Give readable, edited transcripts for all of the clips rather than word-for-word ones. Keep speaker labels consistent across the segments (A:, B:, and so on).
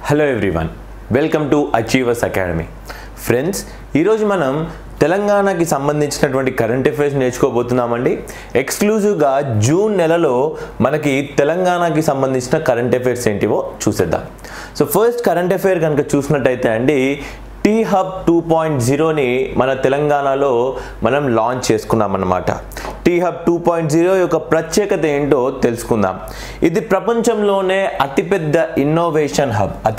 A: Hello everyone, welcome to Achievers Academy. Friends, ఈరోజు మనం తెలంగాణకి సంబంధించినటువంటి కరెంట్ అఫైర్స్ నేర్చుకోబోతున్నామండి. ఎక్స్క్లూజివ్గా జూన్ నెలలో మనకి తెలంగాణకి సంబంధించిన కరెంట్ అఫైర్స్ ఏంటివో చూసేద్దాం. సో ఫస్ట్ కరెంట్ అఫైర్ కనుక చూసినట్టయితే అండి, టీ హబ్ 2.0ని మన తెలంగాణలో మనం లాంచ్ చేసుకున్నామన్నమాట. టీ హబ్ 2.0 యొక్క ప్రత్యేకత ఏంటో తెలుసుకుందాం. ఇది ప్రపంచంలోనే అతిపెద్ద ఇన్నోవేషన్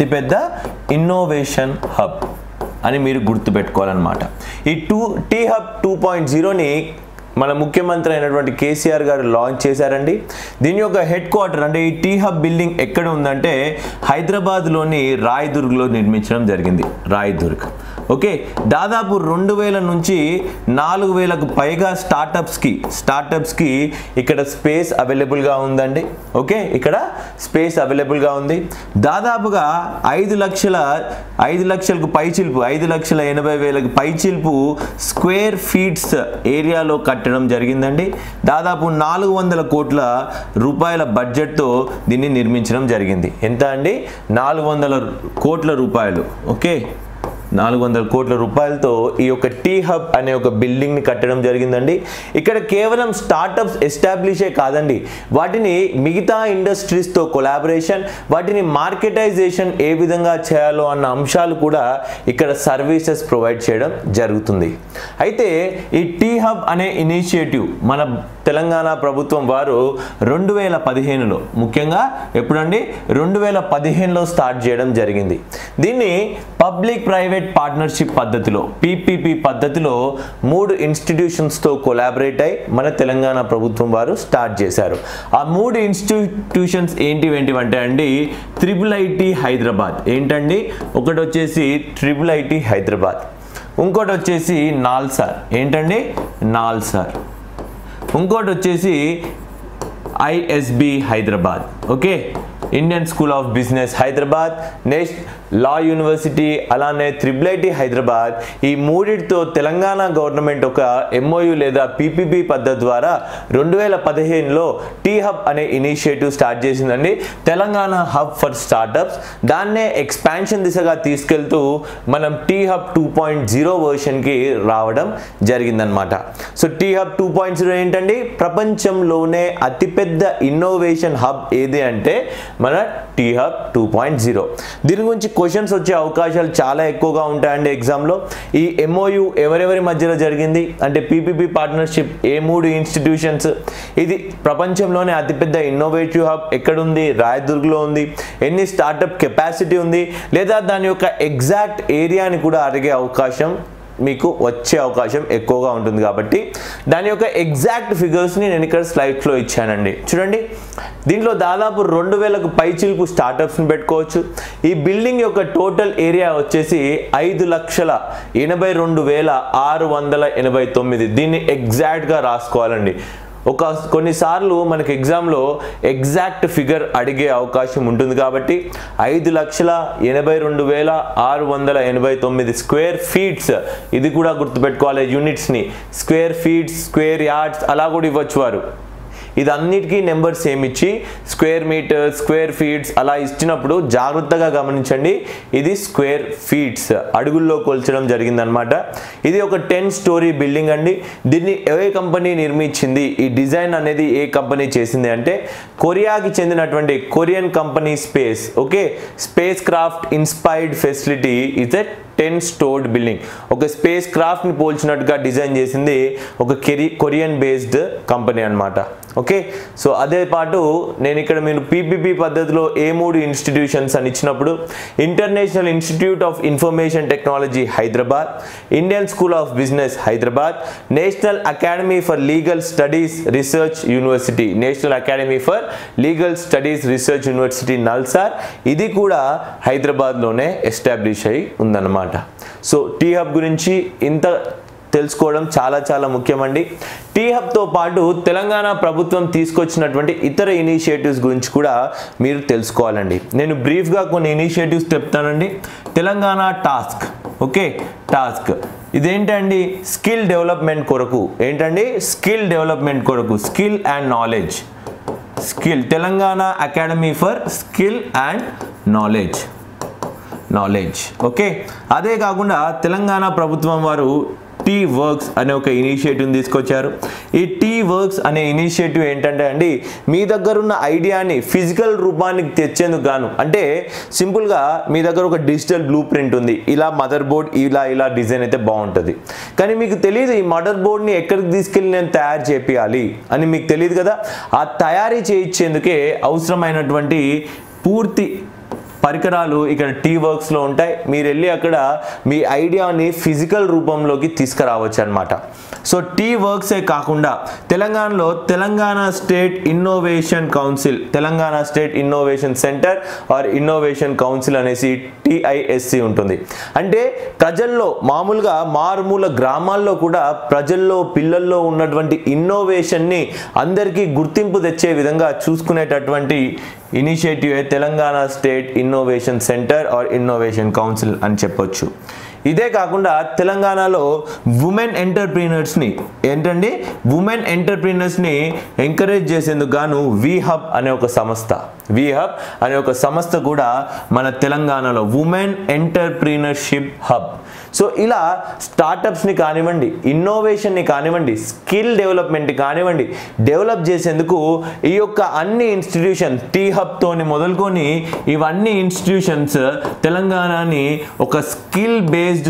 A: హబ్ అని మీరు గుర్తుపెట్టుకోవాలన్నమాట. ఈ టీ హబ్ 2.0ని మన ముఖ్యమంత్రి అయినటువంటి కేసీఆర్ గారు లాంచ్ చేశారండి. దీని యొక్క హెడ్ క్వార్టర్ అంటే ఈ టీ హబ్ బిల్డింగ్ ఎక్కడ ఉందంటే హైదరాబాద్లోని రాయదుర్గ్లో నిర్మించడం జరిగింది. రాయదుర్గ్ ఓకే. దాదాపు 2000 నుంచి 4000కు పైగా స్టార్టప్స్కి ఇక్కడ స్పేస్ అవైలబుల్గా ఉందండి. ఓకే, ఇక్కడ స్పేస్ అవైలబుల్గా ఉంది. దాదాపుగా 5,00,000కు పైచిల్పు 5,80,000కు పైచిల్పు స్క్వేర్ ఫీట్స్ ఏరియాలో కట్టడం జరిగిందండి. దాదాపు 400 కోట్ల రూపాయల బడ్జెట్తో దీన్ని నిర్మించడం జరిగింది. ఎంత అండి? 400 కోట్ల రూపాయలు. ఓకే, 400 కోట్ల రూపాయలతో ఈ యొక్క టీ హబ్ అనే ఒక బిల్డింగ్ని కట్టడం జరిగిందండి. ఇక్కడ కేవలం స్టార్టప్స్ ఎస్టాబ్లిషే కాదండి, వాటిని మిగతా ఇండస్ట్రీస్తో కొలాబరేషన్, వాటిని మార్కెటైజేషన్ ఏ విధంగా చేయాలో అన్న అంశాలు కూడా ఇక్కడ సర్వీసెస్ ప్రొవైడ్ చేయడం జరుగుతుంది. అయితే ఈ టీ హబ్ అనే ఇనిషియేటివ్ మన తెలంగాణ ప్రభుత్వం వారు 2015లో, ముఖ్యంగా ఎప్పుడండి 2015లో స్టార్ట్ చేయడం జరిగింది. దీన్ని పబ్లిక్ ప్రైవేట్ పార్ట్నర్షిప్ పద్ధతిలో PPP పద్ధతిలో 3 ఇన్స్టిట్యూషన్స్తో కొలాబరేట్ అయి మన తెలంగాణ ప్రభుత్వం వారు స్టార్ట్ చేశారు. ఆ 3 ఇన్స్టిట్యూషన్స్ ఏంటివంటే అండి, IIIT హైదరాబాద్ ఏంటండి, ఒకటి వచ్చేసి IIIT హైదరాబాద్, ఇంకోటి వచ్చేసి నాల్సార్ ఏంటండి, నాల్సార్, ఇంకోటి వచ్చేసి ISB Hyderabad, okay, Indian School of Business Hyderabad, law university, అలానే IIIT హైదరాబాద్. ఈ మూడిటితో తెలంగాణ గవర్నమెంట్ ఒక MOU లేదా PPP పద్ధతి ద్వారా 2015లో టీ హబ్ అనే ఇనిషియేటివ్ స్టార్ట్ చేసిందండి. Telangana Hub for Startups. దాన్నే ఎక్స్పాన్షన్ దిశగా తీసుకెళ్తూ మనం టీ హబ్ 2.0 వర్షన్కి రావడం జరిగిందనమాట. సో టీ హబ్ 2.0 ఏంటండి, ప్రపంచంలోనే అతిపెద్ద ఇన్నోవేషన్ హబ్ ఏది అంటే మన టీ హబ్ 2.0. దీని గురించి క్వశ్చన్స్ వచ్చే అవకాశాలు చాలా ఎక్కువగా ఉంటాయండి ఎగ్జామ్లో. ఈ MOU ఎవరెవరి మధ్యలో జరిగింది అంటే PPP పార్ట్నర్షిప్ ఏ 3 ఇన్స్టిట్యూషన్స్, ఇది ప్రపంచంలోనే అతిపెద్ద ఇన్నోవేటివ్ హబ్ ఎక్కడుంది, రాయదుర్గ్లో ఉంది, ఎన్ని స్టార్టప్ కెపాసిటీ ఉంది, లేదా దాని యొక్క ఎగ్జాక్ట్ ఏరియాని కూడా అడిగే అవకాశం మీకు వచ్చే అవకాశం ఎక్కువగా ఉంటుంది. కాబట్టి దాని యొక్క ఎగ్జాక్ట్ ఫిగర్స్ని నేను ఇక్కడ స్లైడ్స్లో ఇచ్చానండి. చూడండి, దీంట్లో దాదాపు 2000కు పైచిల్పు స్టార్టప్స్ని పెట్టుకోవచ్చు. ఈ బిల్డింగ్ యొక్క టోటల్ ఏరియా వచ్చేసి 5,82,689. దీన్ని ఎగ్జాక్ట్గా రాసుకోవాలండి. కొన్నిసార్లు మనకి ఎగ్జామ్లో ఎగ్జాక్ట్ ఫిగర్ అడిగే అవకాశం ఉంటుంది. కాబట్టి 5,82,689 స్క్వేర్ ఫీట్స్, ఇది కూడా గుర్తుపెట్టుకోవాలి. యూనిట్స్ని స్క్వేర్ ఫీట్స్, స్క్వేర్ యార్డ్స్ అలా కూడా ఇవ్వచ్చు వారు. ఇది అన్నిటికీ నెంబర్స్ ఏమిచ్చి స్క్వేర్ మీటర్స్, స్క్వేర్ ఫీట్స్ అలా ఇచ్చినప్పుడు జాగ్రత్తగా గమనించండి. ఇది స్క్వేర్ ఫీట్స్ అడుగుల్లో కొల్చడం జరిగిందనమాట. ఇది ఒక 10 స్టోరీ బిల్డింగ్ అండి. దీన్ని ఏ కంపెనీ నిర్మించింది, ఈ డిజైన్ అనేది ఏ కంపెనీ చేసింది అంటే కొరియాకి చెందినటువంటి Korean company space. Okay, space craft inspired facility is a 10 storeyed building. ఒక స్పేస్ క్రాఫ్ట్ని పోల్చినట్టుగా డిజైన్ చేసింది ఒక కొరియన్ బేస్డ్ కంపెనీ అనమాట. ఓకే, సో అదే పాటు నేను ఇక్కడ మీరు PPP పద్ధతిలో ఏ 3 ఇన్స్టిట్యూషన్స్ అని ఇచ్చినప్పుడు International Institute of Information Technology Hyderabad, Indian School of Business Hyderabad, National Academy for Legal Studies Research University, National Academy for Legal Studies Research University NALSAR, ఇది కూడా హైదరాబాద్లోనే ఎస్టాబ్లిష్ అయి ఉందన్నమాట. సో టీ హబ్ గురించి ఇంత తెలుసుకోవడం చాలా ముఖ్యమండి. టీ హబ్తో పాటు తెలంగాణ ప్రభుత్వం తీసుకొచ్చినటువంటి ఇతర ఇనిషియేటివ్స్ గురించి కూడా మీరు తెలుసుకోవాలండి. నేను బ్రీఫ్గా కొన్ని ఇనిషియేటివ్స్ చెప్తానండి. తెలంగాణ టాస్క్, ఓకే, టాస్క్ ఇదేంటండి, స్కిల్ డెవలప్మెంట్ కొరకు. ఏంటండి, స్కిల్ డెవలప్మెంట్ కొరకు, skill and knowledge, skill Telangana academy for skill and knowledge. Knowledge. Okay, అదే కాకుండా తెలంగాణ ప్రభుత్వం వారు టీ వర్క్స్ అనే ఒక ఇనిషియేటివ్ తీసుకొచ్చారు. ఈ టీ వర్క్స్ అనే ఇనిషియేటివ్ ఏంటంటే అండి, మీ దగ్గర ఉన్న ఐడియాని ఫిజికల్ రూపానికి తెచ్చేందుకు గాను, అంటే సింపుల్గా మీ దగ్గర ఒక డిజిటల్ బ్లూ ప్రింట్ ఉంది, ఇలా మదర్ బోర్డ్ ఇలా డిజైన్ అయితే బాగుంటుంది, కానీ మీకు తెలియదు ఈ మదర్ బోర్డ్ని ఎక్కడికి తీసుకెళ్ళి నేను తయారు చేయాలి అని మీకు తెలియదు కదా. ఆ తయారీ చేయించేందుకే అవసరమైనటువంటి పూర్తి పరికరాలు ఇక్కడ టీ వర్క్స్లో ఉంటాయి. మీరు వెళ్ళి అక్కడ మీ ఐడియాని ఫిజికల్ రూపంలోకి తీసుకురావచ్చు అనమాట. సో టీ వర్క్సే కాకుండా తెలంగాణలో Telangana state innovation council, Telangana state innovation centre or innovation council అనేసి TISC ఉంటుంది. అంటే ప్రజల్లో మామూలుగా మారుమూల గ్రామాల్లో కూడా ప్రజల్లో పిల్లల్లో ఉన్నటువంటి ఇన్నోవేషన్ని అందరికీ గుర్తింపు తెచ్చే విధంగా చూసుకునేటటువంటి initiative Telangana state innovation centre or innovation council అని చెప్పొచ్చు. ఇదే కాకుండా తెలంగాణలో ఉమెన్ ఎంటర్ప్రీనర్స్ని ఎంకరేజ్ చేసేందుకు గాను వీహబ్ అనే ఒక సంస్థ కూడా మన తెలంగాణలో ఉమెన్ ఎంటర్ప్రీనర్షిప్ హబ్. సో ఇలా స్టార్టప్స్ని కానివ్వండి, ఇన్నోవేషన్ని కానివ్వండి, స్కిల్ డెవలప్మెంట్ కానివ్వండి, డెవలప్ చేసేందుకు ఈ యొక్క అన్ని ఇన్స్టిట్యూషన్ టీ హబ్తోని మొదలుకొని ఇవన్నీ ఇన్స్టిట్యూషన్స్ తెలంగాణని ఒక స్కిల్ బేస్డ్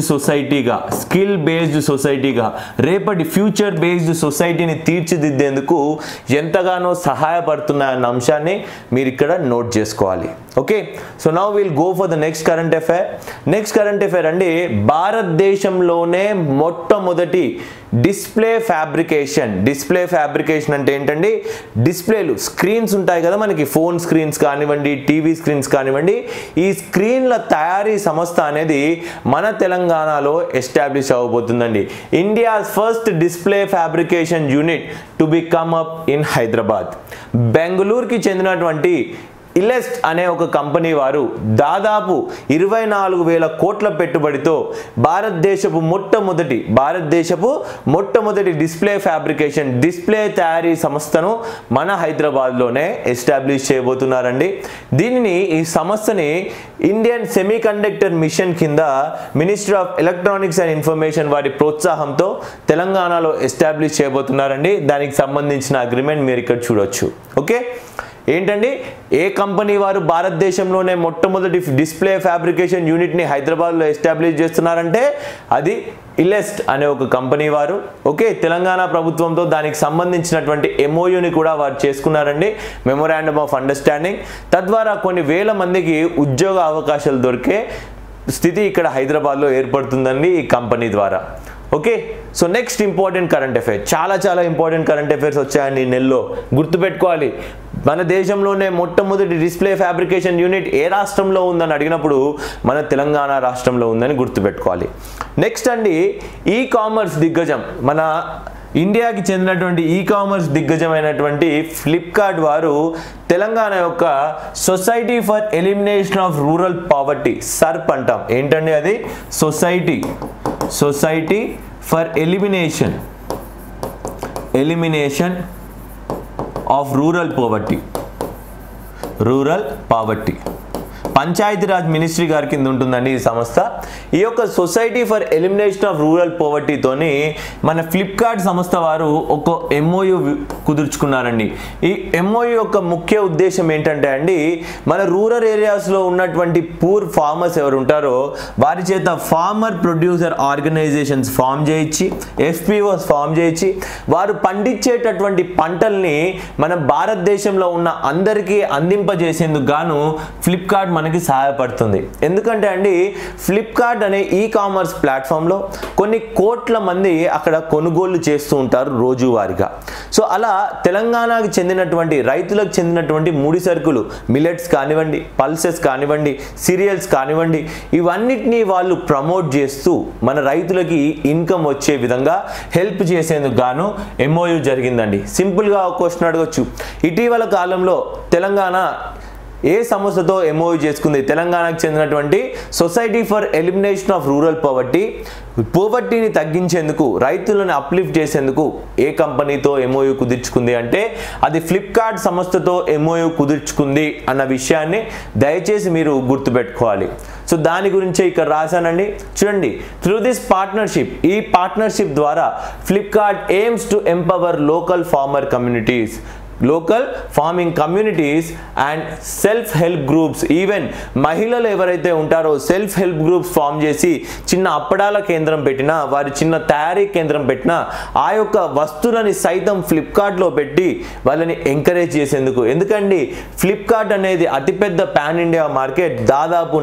A: సొసైటీగా రేపటి ఫ్యూచర్ బేస్డ్ సొసైటీని తీర్చిదిద్దేందుకు ఎంతగానో సహాయపడుతున్నాయన్న అంశాన్ని మీరు ఇక్కడ నోట్ చేసుకోవాలి. Okay, so now will go for the next current affair అండి. భారతదేశంలోనే మొట్టమొదటి డిస్ప్లే ఫ్యాబ్రికేషన్ అంటే ఏంటండి, డిస్ప్లేలు స్క్రీన్స్ ఉంటాయి కదా మనకి, ఫోన్ స్క్రీన్స్ కానివ్వండి, టీవీ స్క్రీన్స్ కానివ్వండి, ఈ స్క్రీన్ల తయారీ సంస్థ అనేది మన తెలంగాణలో ఎస్టాబ్లిష్ అవ్వబోతుందండి. India's first display fabrication unit to be come up in Hyderabad. బెంగళూరుకి చెందినటువంటి ఇలెస్ట్ అనే ఒక కంపెనీ వారు దాదాపు 24,000 కోట్ల పెట్టుబడితో భారతదేశపు మొట్టమొదటి డిస్ప్లే తయారీ సంస్థను మన హైదరాబాద్లోనే ఎస్టాబ్లిష్ చేయబోతున్నారండి. ఈ సంస్థని ఇండియన్ సెమీకండక్టర్ మిషన్ కింద Ministry of Electronics and Information వారి ప్రోత్సాహంతో తెలంగాణలో ఎస్టాబ్లిష్ చేయబోతున్నారండి. దానికి సంబంధించిన అగ్రిమెంట్ మీరు ఇక్కడ చూడొచ్చు. ఓకే, ఏంటండి, ఏ కంపెనీ వారు భారతదేశంలోనే మొట్టమొదటి డిస్ప్లే ఫ్యాబ్రికేషన్ యూనిట్ని హైదరాబాద్లో ఎస్టాబ్లిష్ చేస్తున్నారంటే అది ఇలెస్ట్ అనే ఒక కంపెనీ వారు. ఓకే, తెలంగాణ ప్రభుత్వంతో దానికి సంబంధించినటువంటి MOUని కూడా వారు చేసుకున్నారండి, మెమొరాండమ్ ఆఫ్ అండర్స్టాండింగ్. తద్వారా కొన్ని వేల మందికి ఉద్యోగ అవకాశాలు దొరికే స్థితి ఇక్కడ హైదరాబాద్లో ఏర్పడుతుందండి ఈ కంపెనీ ద్వారా. Okay, so next important current affair, చాలా ఇంపార్టెంట్ కరెంట్ అఫైర్స్ వచ్చాయండి ఈ నెలలో, గుర్తుపెట్టుకోవాలి. మన దేశంలోనే మొట్టమొదటి డిస్ప్లే ఫ్యాబ్రికేషన్ యూనిట్ ఏ రాష్ట్రంలో ఉందని అడిగినప్పుడు మన తెలంగాణ రాష్ట్రంలో ఉందని గుర్తుపెట్టుకోవాలి. నెక్స్ట్ అండి, ఈ కామర్స్ దిగ్గజం, మన ఇండియాకి చెందినటువంటి ఈ కామర్స్ దిగ్గజమైనటువంటి ఫ్లిప్కార్ట్ వారు తెలంగాణ యొక్క Society for elimination of rural Poverty, SERP అంటాం. ఏంటండి అది, Society for elimination of rural Poverty, Panchayati Raj ministry గారి కింద ఉంటుందండి ఈ సంస్థ. ఈ యొక్క Society for elimination of Rural పావర్టీతోని మన ఫ్లిప్కార్ట్ సంస్థ వారు ఒక MOU కుదుర్చుకున్నారండి. ఈ MOU యొక్క ముఖ్య ఉద్దేశం ఏంటంటే అండి, మన రూరల్ ఏరియాస్లో ఉన్నటువంటి పూర్ ఫార్మర్స్ ఎవరు ఉంటారో వారి చేత ఫార్మర్ ప్రొడ్యూసర్ ఆర్గనైజేషన్స్ ఫామ్ చేయించి, FPOs ఫామ్ చేయించి, వారు పండించేటటువంటి పంటల్ని మన భారతదేశంలో ఉన్న అందరికీ అందింపజేసేందుకు గాను ఫ్లిప్కార్ట్ మనకి సహాయపడుతుంది. ఎందుకంటే అండి, ఫ్లిప్కార్ట్ అనే ఈ కామర్స్ ప్లాట్ఫామ్లో కొన్ని కోట్ల మంది అక్కడ కొనుగోలు చేస్తూ ఉంటారు రోజువారీగా. సో అలా తెలంగాణకు చెందినటువంటి రైతులకు చెందినటువంటి ముడి సరుకులు, మిల్లెట్స్ కానివ్వండి, పల్సెస్ కానివ్వండి, సీరియల్స్ కానివ్వండి, ఇవన్నిటినీ వాళ్ళు ప్రమోట్ చేస్తూ మన రైతులకి ఇన్కమ్ వచ్చే విధంగా హెల్ప్ చేసేందుకు గాను MOU జరిగిందండి. సింపుల్గా ఒక క్వశ్చన్ అడగొచ్చు, ఇటీవల కాలంలో తెలంగాణ ఏ సంస్థతో ఎంఓయూ చేసుకుంది? తెలంగాణకు చెందినటువంటి society for elimination of Rural పోవర్టీని తగ్గించేందుకు, రైతులను అప్లిఫ్ట్ చేసేందుకు ఏ కంపెనీతో ఎంఓయూ కుదుర్చుకుంది అంటే అది ఫ్లిప్కార్ట్ సంస్థతో ఎంఓయూ కుదుర్చుకుంది అన్న విషయాన్ని దయచేసి మీరు గుర్తుపెట్టుకోవాలి. సో దాని గురించే ఇక్కడ రాశానండి. చూడండి, త్రూ దిస్ పార్ట్నర్షిప్, ఈ పార్ట్నర్షిప్ ద్వారా Flipkart aims to empower local farmer communities, local farming communities and self help groups. Even మహిళలు ఎవరైతే ఉంటారో సెల్ఫ్ హెల్ప్ గ్రూప్స్ ఫామ్ చేసి చిన్న అప్పడాల కేంద్రం పెట్టినా, వారి చిన్న తయారీ కేంద్రం పెట్టినా ఆ యొక్క వస్తువులని సైతం ఫ్లిప్కార్ట్లో పెట్టి వాళ్ళని ఎంకరేజ్ చేసేందుకు. ఎందుకండి ఫ్లిప్కార్ట్ అనేది అతిపెద్ద పాన్ ఇండియా మార్కెట్. దాదాపు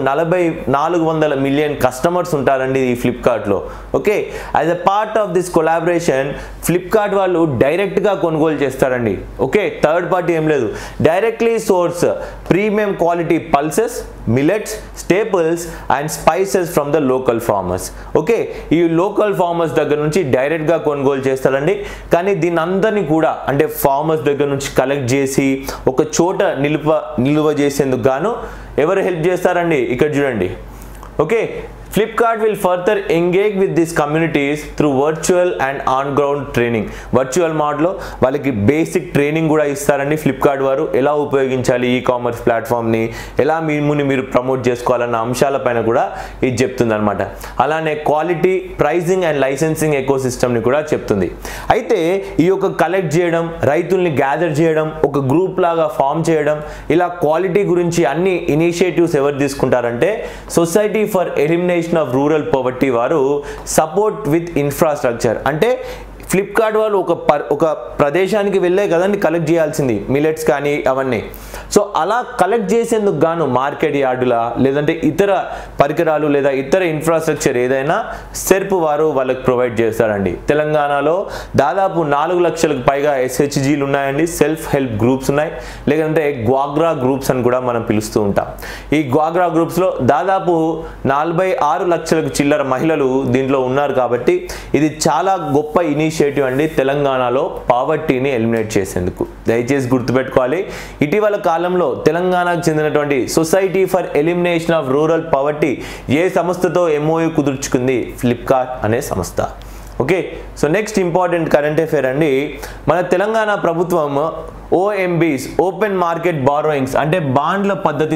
A: 400 మిలియన్ కస్టమర్స్ ఉంటారండి ఈ ఫ్లిప్కార్ట్లో. Okay, as a part of this collaboration Flipkart వాళ్ళు డైరెక్ట్గా కొనుగోలు చేస్తారండి. ఓకే, థర్డ్ పార్టీ ఏం లేదు. Directly source premium quality pulses, millets, staples and spices from the local farmers. Okay, ఈ లోకల్ ఫార్మర్స్ దగ్గర నుంచి డైరెక్ట్గా కొనుగోలు చేస్తారండి. కానీ దీని అందరినీ కూడా అంటే ఫార్మర్స్ దగ్గర నుంచి కలెక్ట్ చేసి ఒక చోట నిల్వ చేసేందుకు గాను ఎవరు హెల్ప్ చేస్తారండి? ఇక్కడ చూడండి. Okay, Flipkart will further engage with these communities through virtual and on-ground training. Virtual మోడ్లో వాళ్ళకి బేసిక్ ట్రైనింగ్ కూడా ఇస్తారండి ఫ్లిప్కార్ట్ వారు. ఎలా ఉపయోగించాలి ఈ కామర్స్ ప్లాట్ఫామ్ని, ఎలా మీరు ప్రమోట్ చేసుకోవాలన్న అంశాలపైన కూడా ఇది చెప్తుంది అనమాట. అలానే క్వాలిటీ, ప్రైజింగ్ అండ్ లైసెన్సింగ్ ఎకోసిస్టమ్ని కూడా చెప్తుంది. అయితే ఈ యొక్క కలెక్ట్ చేయడం, రైతుల్ని గ్యాదర్ చేయడం, ఒక గ్రూప్ లాగా ఫామ్ చేయడం, ఇలా క్వాలిటీ గురించి అన్ని ఇనిషియేటివ్స్ ఎవరు తీసుకుంటారంటే society for elimination of rural poverty వారు సపోర్ట్ విత్ ఇన్ఫ్రాస్ట్రక్చర్. అంటే ఫ్లిప్కార్ట్ వాళ్ళు ఒక ప్రదేశానికి వెళ్ళే కదండి కలెక్ట్ చేయాల్సింది మిల్లెట్స్ కానీ అవన్నీ. సో అలా కలెక్ట్ చేసేందుకు గాను మార్కెట్ యార్డుల లేదంటే ఇతర పరికరాలు లేదా ఇతర ఇన్ఫ్రాస్ట్రక్చర్ ఏదైనా సెర్ప్ వారు వాళ్ళకి ప్రొవైడ్ చేస్తారండి. తెలంగాణలో దాదాపు 4 లక్షలకు పైగా SHGలు ఉన్నాయండి, సెల్ఫ్ హెల్ప్ గ్రూప్స్ ఉన్నాయి, లేదంటే గ్వాగ్రా గ్రూప్స్ అని కూడా మనం పిలుస్తూ ఉంటాం. ఈ గ్వాగ్రా గ్రూప్స్లో దాదాపు 46 లక్షలకు చిల్లర మహిళలు దీంట్లో ఉన్నారు. కాబట్టి ఇది చాలా గొప్ప ఇనిషియేటివ్ అండి తెలంగాణలో పావర్టీని ఎలిమినేట్ చేసేందుకు. దయచేసి గుర్తుపెట్టుకోవాలి. ఇటీవల కాలంలో తెలంగాణకు చెందినటువంటి society for elimination of rural poverty ఏ సంస్థతో ఎంఓయూ కుదుర్చుకుంది? ఫ్లిప్కార్ట్ అనే సంస్థ. Okay, so next important current affair అండి. మన తెలంగాణ ప్రభుత్వం OMBs, ఓపెన్ మార్కెట్ బారోయింగ్స్ అంటే బాండ్ల పద్ధతి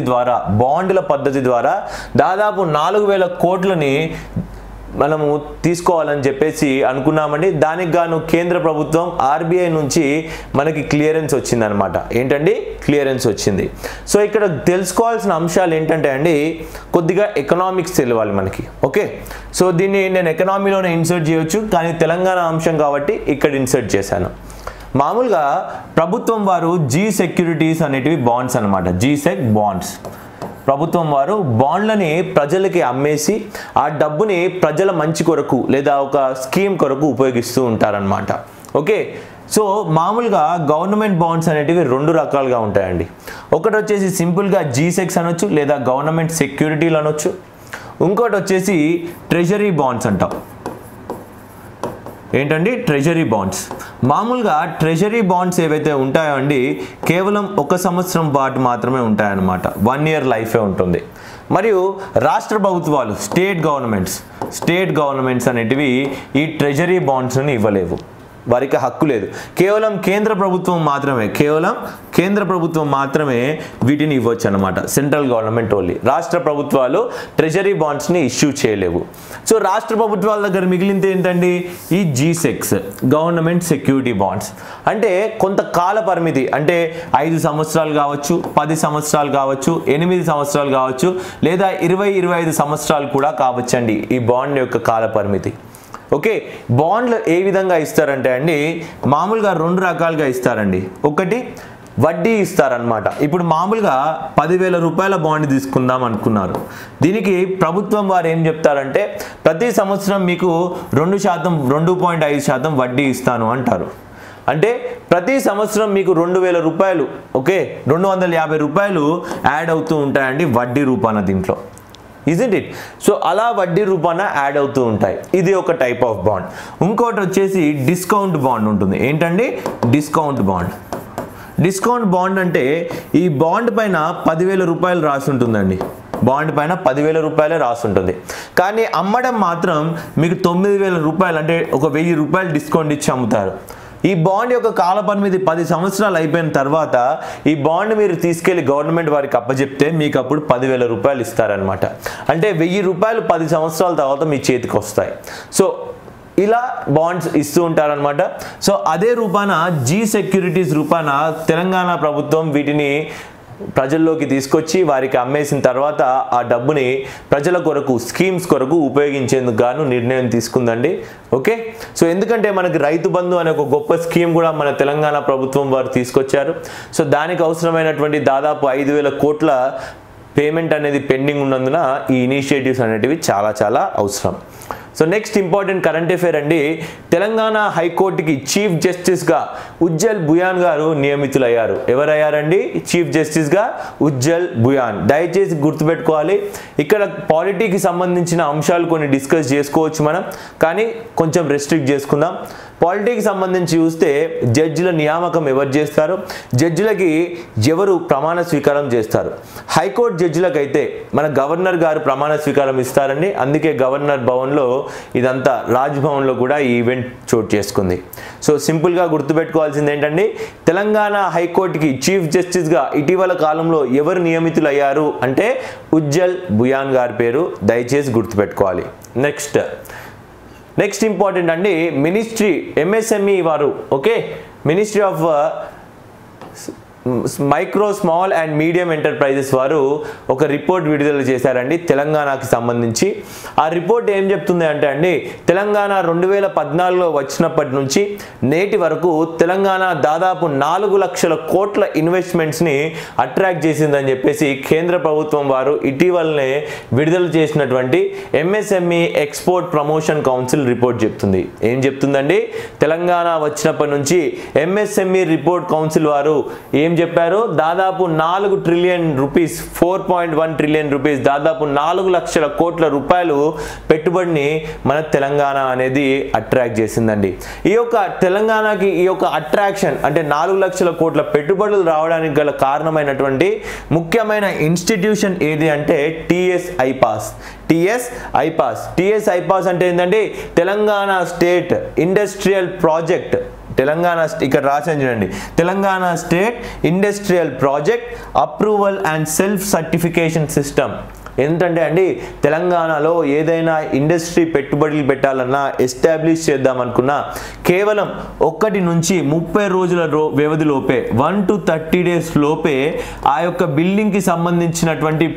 A: ద్వారా దాదాపు 4,000 కోట్లని మనము తీసుకోవాలని చెప్పేసి అనుకున్నామండి. దానికి గాను కేంద్ర ప్రభుత్వం RBI నుంచి మనకి క్లియరెన్స్ వచ్చిందనమాట. ఏంటండి క్లియరెన్స్ వచ్చింది. సో ఇక్కడ తెలుసుకోవాల్సిన అంశాలు ఏంటంటే అండి కొద్దిగా ఎకనామిక్స్ తెలియాలి మనకి. ఓకే, సో దీన్ని నేను ఎకనామీలోనే ఇన్సర్ట్ చేయొచ్చు, కానీ తెలంగాణ అంశం కాబట్టి ఇక్కడ ఇన్సర్ట్ చేశాను. మామూలుగా ప్రభుత్వం వారు G-సెక్యూరిటీస్ అనేటివి బాండ్స్ అనమాట. G-Sec బాండ్స్ ప్రభుత్వం వారు బాండ్లని ప్రజలకి అమ్మేసి ఆ డబ్బుని ప్రజల మంచి కొరకు లేదా ఒక స్కీమ్ కొరకు ఉపయోగిస్తూ ఉంటారనమాట. ఓకే, సో మామూలుగా గవర్నమెంట్ బాండ్స్ అనేటివి 2 రకాలుగా ఉంటాయండి. ఒకటి వచ్చేసి సింపుల్గా G-Secs అనొచ్చు లేదా గవర్నమెంట్ సెక్యూరిటీలు అనొచ్చు. ఇంకోటి వచ్చేసి ట్రెజరీ బాండ్స్ అంటాం. ఏంటండి ట్రెజరీ బాండ్స్. మామూలుగా ట్రెజరీ బాండ్స్ ఏవైతే ఉంటాయో అండి కేవలం 1 సంవత్సరం పాటు మాత్రమే ఉంటాయన్నమాట. 1 ఇయర్ లైఫే ఉంటుంది. మరియు రాష్ట్ర ప్రభుత్వాలు స్టేట్ గవర్నమెంట్స్ అనేటివి ఈ ట్రెజరీ బాండ్స్ని ఇవ్వలేవు, వారికి హక్కు లేదు. కేవలం కేంద్ర ప్రభుత్వం మాత్రమే వీటిని ఇవ్వచ్చు అనమాట. Central government only. రాష్ట్ర ప్రభుత్వాలు ట్రెజరీ బాండ్స్ని ఇష్యూ చేయలేవు. సో రాష్ట్ర ప్రభుత్వాల దగ్గర మిగిలింది ఏంటండి ఈ G-Secs, గవర్నమెంట్ సెక్యూరిటీ బాండ్స్. అంటే కొంత కాల పరిమితి, అంటే 5 సంవత్సరాలు కావచ్చు, 10 సంవత్సరాలు కావచ్చు, 8 సంవత్సరాలు కావచ్చు, లేదా 20-25 సంవత్సరాలు కూడా కావచ్చండి ఈ బాండ్ యొక్క కాల పరిమితి. ఓకే, బాండ్లు ఏ విధంగా ఇస్తారంటే అండి మామూలుగా 2 రకాలుగా ఇస్తారండి. ఒకటి వడ్డీ ఇస్తారనమాట. ఇప్పుడు మామూలుగా 10,000 రూపాయల బాండ్ తీసుకుందాం అనుకున్నారు. దీనికి ప్రభుత్వం వారు ఏం చెప్తారంటే ప్రతి సంవత్సరం మీకు 2.5% వడ్డీ ఇస్తాను అంటారు. అంటే ప్రతి సంవత్సరం మీకు 2,000 రూపాయలు, ఓకే 250 రూపాయలు యాడ్ అవుతూ ఉంటాయండి వడ్డీ రూపాన దీంట్లో. Isn't it? సో అలా వడ్డీ రూపాన యాడ్ అవుతూ ఉంటాయి. ఇది ఒక టైప్ ఆఫ్ బాండ్. ఇంకోటి వచ్చేసి డిస్కౌంట్ బాండ్ ఉంటుంది. ఏంటండి డిస్కౌంట్ బాండ్. డిస్కౌంట్ బాండ్ అంటే ఈ బాండ్ పైన 10,000 రూపాయలు రాసి ఉంటుందండి. బాండ్ పైన 10,000 రూపాయలే రాసి ఉంటుంది. కానీ అమ్మడం మాత్రం మీకు 9,000 రూపాయలు, అంటే ఒక 1,000 రూపాయలు డిస్కౌంట్ ఇచ్చి అమ్ముతారు. ఈ బాండ్ యొక్క కాల పరిమితి 10 సంవత్సరాలు అయిపోయిన తర్వాత ఈ బాండ్ మీరు తీసుకెళ్లి గవర్నమెంట్ వారికి అప్పచెప్తే మీకు అప్పుడు 10,000 రూపాయలు ఇస్తారనమాట. అంటే 1,000 రూపాయలు 10 సంవత్సరాల తర్వాత మీ చేతికి వస్తాయి. సో ఇలా బాండ్స్ ఇస్తూ ఉంటారనమాట. సో అదే రూపాన జీ సెక్యూరిటీస్ రూపాన తెలంగాణ ప్రభుత్వం వీటిని ప్రజల్లోకి తీసుకొచ్చి వారికి అమ్మేసిన తర్వాత ఆ డబ్బుని ప్రజల కొరకు, స్కీమ్స్ కొరకు ఉపయోగించేందుకు గాను నిర్ణయం తీసుకుందండి. ఓకే, సో ఎందుకంటే మనకి రైతు బంధు అనే ఒక గొప్ప స్కీమ్ కూడా మన తెలంగాణ ప్రభుత్వం వారు తీసుకొచ్చారు. సో దానికి అవసరమైనటువంటి దాదాపు 5,000 కోట్ల పేమెంట్ అనేది పెండింగ్ ఉన్నందున ఈ ఇనిషియేటివ్స్ అనేటివి చాలా చాలా అవసరం. So next important current affair అండి. తెలంగాణ హైకోర్టుకి చీఫ్ జస్టిస్గా ఉజ్జల్ బుయాన్ గారు నియమితులయ్యారు. ఎవరయ్యారండి? చీఫ్ జస్టిస్గా ఉజ్జల్ బుయాన్. దయచేసి గుర్తుపెట్టుకోవాలి, ఇక్కడ పాలిటీకి సంబంధించిన అంశాలు కొన్ని డిస్కస్ చేసుకోవచ్చు మనం, కానీ కొంచెం రెస్ట్రిక్ట్ చేసుకుందాం. పాలిటీకి సంబంధించి చూస్తే జడ్జిల నియామకం ఎవరు చేస్తారు, జడ్జిలకి ఎవరు ప్రమాణ స్వీకారం చేస్తారు. హైకోర్టు జడ్జిలకైతే మన గవర్నర్ గారు ప్రమాణ స్వీకారం ఇస్తారండి. అందుకే గవర్నర్ భవన్లో ఇదంతా, రాజ్ భవన్లో కూడా ఈ ఈవెంట్ చోటు చేసుకుంది. సో సింపుల్గా గుర్తుపెట్టుకోవాల్సింది ఏంటంటే తెలంగాణ హైకోర్టుకి చీఫ్ జస్టిస్గా ఇటీవల కాలంలో ఎవరు నియమితులయ్యారు అంటే ఉజ్జల్ బుయాన్ గారి పేరు దయచేసి గుర్తుపెట్టుకోవాలి. నెక్స్ట్ ఇంపార్టెంట్ అండి, మినిస్ట్రీ ఎంఎస్ఎంఈ వారు, okay, ministry of micro small and medium enterprises వారు ఒక రిపోర్ట్ విడుదల చేశారండి తెలంగాణకి సంబంధించి. ఆ రిపోర్ట్ ఏం చెప్తుంది అంటే అండి, తెలంగాణ 2014లో వచ్చినప్పటి నుంచి నేటి వరకు తెలంగాణ దాదాపు 4 లక్షల కోట్ల ఇన్వెస్ట్మెంట్స్ని అట్రాక్ట్ చేసిందని చెప్పేసి కేంద్ర ప్రభుత్వం వారు ఇటీవలనే విడుదల చేసినటువంటి MSME export promotion council report చెప్తుంది. ఏం చెప్తుందండి, తెలంగాణ వచ్చినప్పటి నుంచి ఎంఎస్ఎంఈ రిపోర్ట్ కౌన్సిల్ వారు ఏం చెప్పారు, దాదాపు 4 ట్రిలియన్ రూపీస్, 4.1 ట్రిలియన్ రూపీస్, దాదాపు 4 లక్షల కోట్ల రూపాయలు పెట్టుబడిని మన తెలంగాణ అనేది అట్రాక్ట్ చేసిందండి. ఈ యొక్క తెలంగాణకి ఈ యొక్క అట్రాక్షన్ అంటే 4 లక్షల కోట్ల పెట్టుబడులు రావడానికి గల కారణమైనటువంటి ముఖ్యమైన ఇన్స్టిట్యూషన్ ఏది అంటే టిఎస్ ఐపాస్. టిఎస్ ఐపాస్ అంటే ఏంటంటే Telangana state industrial project. Telangana ఇక్కడ రాసాను చూడండి, Telangana state industrial project approval and self certification system. ఏంటంటే అండి, తెలంగాణలో ఏదైనా ఇండస్ట్రీ పెట్టుబడులు పెట్టాలన్నా, ఎస్టాబ్లిష్ చేద్దామనుకున్నా కేవలం 1 నుంచి 30 రోజుల వ్యవధిలోపే, 1 to 30 days లోపే ఆ యొక్క బిల్డింగ్కి సంబంధించినటువంటి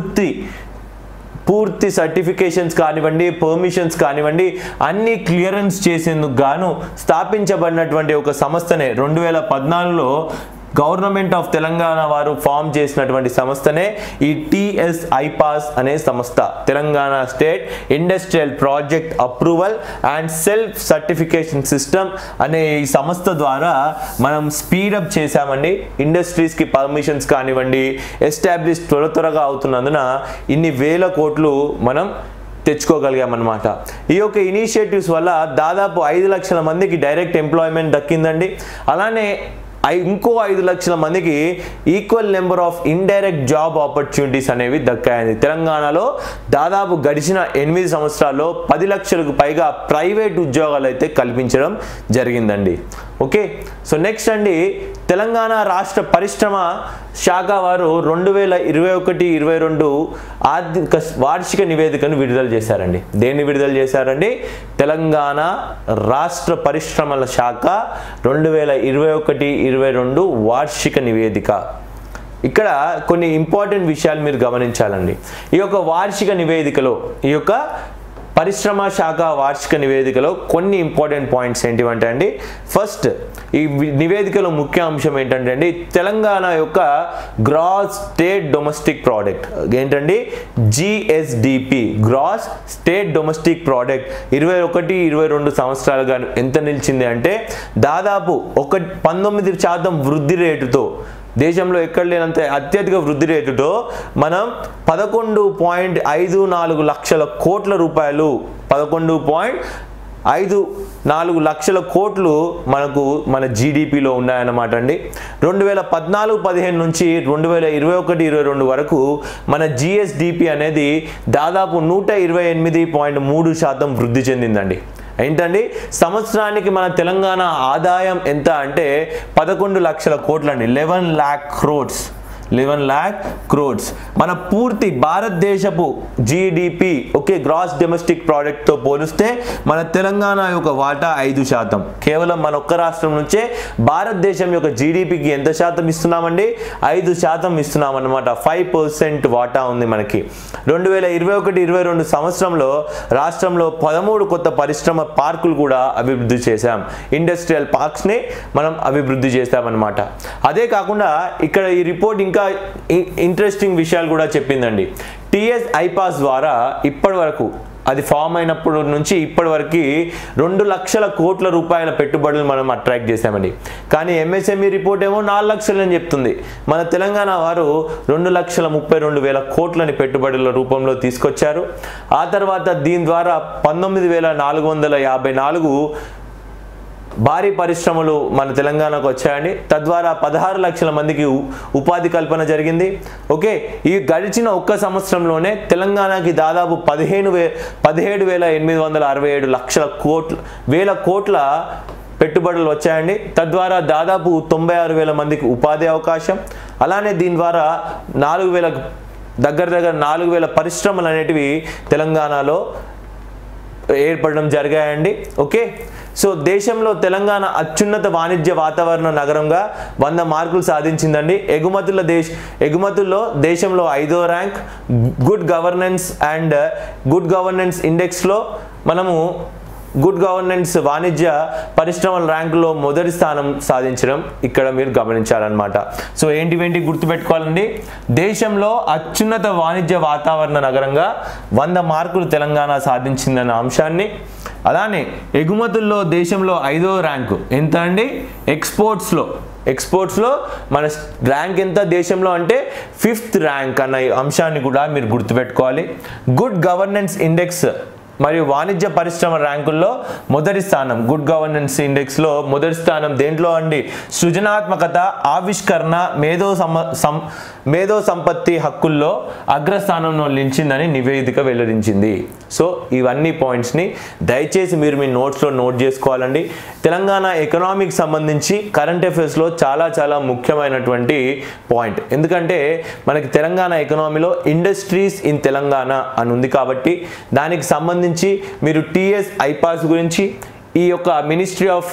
A: పూర్తి సర్టిఫికేషన్స్ కానివ్వండి, పర్మిషన్స్ కానివ్వండి, అన్ని క్లియరెన్స్ చేసేందుకు గాను స్థాపించబడినటువంటి ఒక సంస్థనే 2014లో గవర్నమెంట్ ఆఫ్ తెలంగాణ వారు ఫామ్ చేసినటువంటి సంస్థనే ఈ టిఎస్ ఐపాస్ అనే సంస్థ. Telangana state industrial project approval and self certification system అనే ఈ సంస్థ ద్వారా మనం స్పీడప్ చేశామండి. ఇండస్ట్రీస్కి పర్మిషన్స్ కానివ్వండి ఎస్టాబ్లిష్ త్వరగా అవుతున్నందున ఇన్ని వేల కోట్లు మనం తెచ్చుకోగలిగామన్నమాట. ఈ యొక్క ఇనిషియేటివ్స్ వల్ల దాదాపు 5 లక్షల మందికి డైరెక్ట్ ఎంప్లాయ్మెంట్ దక్కిందండి. అలానే ఇంకో 5 లక్షల మందికి equal number of indirect job opportunities అనేవి దక్కాయండి. తెలంగాణలో దాదాపు గడిచిన 8 సంవత్సరాల్లో 10 లక్షలకు పైగా ప్రైవేట్ ఉద్యోగాలు అయితే కల్పించడం జరిగిందండి. ఓకే, సో నెక్స్ట్ అండి, తెలంగాణ రాష్ట్ర పరిశ్రమ శాఖ వారు 2021-22 ఆర్థిక వార్షిక నివేదికను విడుదల చేశారండి. దేన్ని విడుదల చేశారండి? తెలంగాణ రాష్ట్ర పరిశ్రమల శాఖ 2021-22 వార్షిక నివేదిక. ఇక్కడ కొన్ని ఇంపార్టెంట్ విషయాలు మీరు గమనించాలండి. ఈ యొక్క వార్షిక నివేదికలో, ఈ యొక్క పరిశ్రమ శాఖ వార్షిక నివేదికలో కొన్ని ఇంపార్టెంట్ పాయింట్స్ ఏంటివంటే అండి, ఫస్ట్ ఈ నివేదికలో ముఖ్య అంశం ఏంటంటే అండి, తెలంగాణ యొక్క గ్రాస్ స్టేట్ డొమెస్టిక్ ప్రోడక్ట్ ఏంటండి, GSDP, gross state domestic product 21-22 సంవత్సరాలుగా ఎంత నిలిచింది అంటే దాదాపు 19% వృద్ధి రేటుతో, దేశంలో ఎక్కడ లేనంత అత్యధిక వృద్ధి రేటుతో మనం 11.54 లక్షల కోట్ల రూపాయలు, 11 4 లక్షల కోట్లు మనకు మన జీడిపిలో ఉన్నాయన్నమాట అండి. 2014-15 నుంచి 2021-22 వరకు మన జిఎస్డిపి అనేది దాదాపు 128.3% వృద్ధి చెందిందండి. ఏంటండి, సంవత్సరానికి మన తెలంగాణ ఆదాయం ఎంత అంటే 11 లక్షల కోట్లండి. 11 lakh crores. మన పూర్తి భారతదేశపు జీడిపి ఓకే గ్రాస్ డొమెస్టిక్ ప్రోడక్ట్తో పోలిస్తే మన తెలంగాణ యొక్క వాటా 5%. కేవలం మన ఒక్క రాష్ట్రం నుంచే భారతదేశం యొక్క జీడిపికి ఎంత శాతం ఇస్తున్నామండి? 5% ఇస్తున్నాం అన్నమాట. 5% వాటా ఉంది మనకి. 2021-22 సంవత్సరంలో రాష్ట్రంలో 13 కొత్త పరిశ్రమ పార్కులు కూడా అభివృద్ధి చేశాం. ఇండస్ట్రియల్ పార్క్స్ని మనం అభివృద్ధి చేశామన్నమాట. అదే కాకుండా ఇక్కడ ఈ రిపోర్ట్ ఇంకా ఇంట్రెస్టింగ్ విషయాలు కూడా చెప్పిందండి. టిఎస్ ఐపాస్ ద్వారా ఇప్పటి వరకు అది ఫామ్ అయినప్పటి నుంచి ఇప్పటి వరకు 2 లక్షల కోట్ల రూపాయల పెట్టుబడులు మనం అట్రాక్ట్ చేశామండి. కానీ ఎంఎస్ఎంఈ రిపోర్ట్ ఏమో 4 లక్షలు అని చెప్తుంది. మన తెలంగాణ వారు 2,32,000 కోట్లని పెట్టుబడుల రూపంలో తీసుకొచ్చారు. ఆ తర్వాత దీని ద్వారా 19,454 భారీ పరిశ్రమలు మన తెలంగాణకు వచ్చాయండి. తద్వారా 16 లక్షల మందికి ఉపాధి కల్పన జరిగింది. ఓకే, ఈ గడిచిన ఒక్క సంవత్సరంలోనే తెలంగాణకి దాదాపు 17,867 వేల కోట్ల పెట్టుబడులు వచ్చాయండి. తద్వారా దాదాపు 96,000 మందికి ఉపాధి అవకాశం. అలానే దీని ద్వారా 4,000 పరిశ్రమలు అనేటివి తెలంగాణలో ఏర్పడడం జరిగాయండి. ఓకే, సో దేశంలో తెలంగాణ అత్యున్నత వాణిజ్య వాతావరణ నగరంగా 100 మార్కులు సాధించిందండి. ఎగుమతుల్లో దేశంలో 5వ ర్యాంక్. గుడ్ గవర్నెన్స్ ఇండెక్స్లో మనము గుడ్ గవర్నెన్స్ వాణిజ్య పరిశ్రమల ర్యాంకులో మొదటి స్థానం సాధించడం ఇక్కడ మీరు గమనించాలన్నమాట. సో ఏంటి గుర్తుపెట్టుకోవాలండి, దేశంలో అత్యున్నత వాణిజ్య వాతావరణ నగరంగా 100 మార్కులు తెలంగాణ సాధించిందన్న అంశాన్ని. అలానే ఎగుమతుల్లో దేశంలో 5వ ర్యాంకు ఎంత అండి? ఎక్స్పోర్ట్స్లో మన ర్యాంక్ ఎంత దేశంలో అంటే 5th ర్యాంక్ అన్న అంశాన్ని కూడా మీరు గుర్తుపెట్టుకోవాలి. గుడ్ గవర్నెన్స్ ఇండెక్స్ మరియు వాణిజ్య పరిశ్రమ ర్యాంకుల్లో మొదటి స్థానం. గుడ్ గవర్నెన్స్ ఇండెక్స్లో మొదటి స్థానం దేంట్లో అండి? సృజనాత్మకత, ఆవిష్కరణ, మేధో సంపత్తి హక్కుల్లో అగ్రస్థానంలో నిలిచిందని నివేదిక వెల్లడించింది. సో ఇవన్నీ పాయింట్స్ని దయచేసి మీరు మీ నోట్స్లో నోట్ చేసుకోవాలండి. తెలంగాణ ఎకనామిక్ సంబంధించి కరెంట్ అఫైర్స్లో చాలా ముఖ్యమైనటువంటి పాయింట్. ఎందుకంటే మనకి తెలంగాణ ఎకనామీలో ఇండస్ట్రీస్ ఇన్ తెలంగాణ అని ఉంది కాబట్టి దానికి సంబంధించి మీరు టిఎస్ ఐపాస్ గురించి, ఈ యొక్క ministry of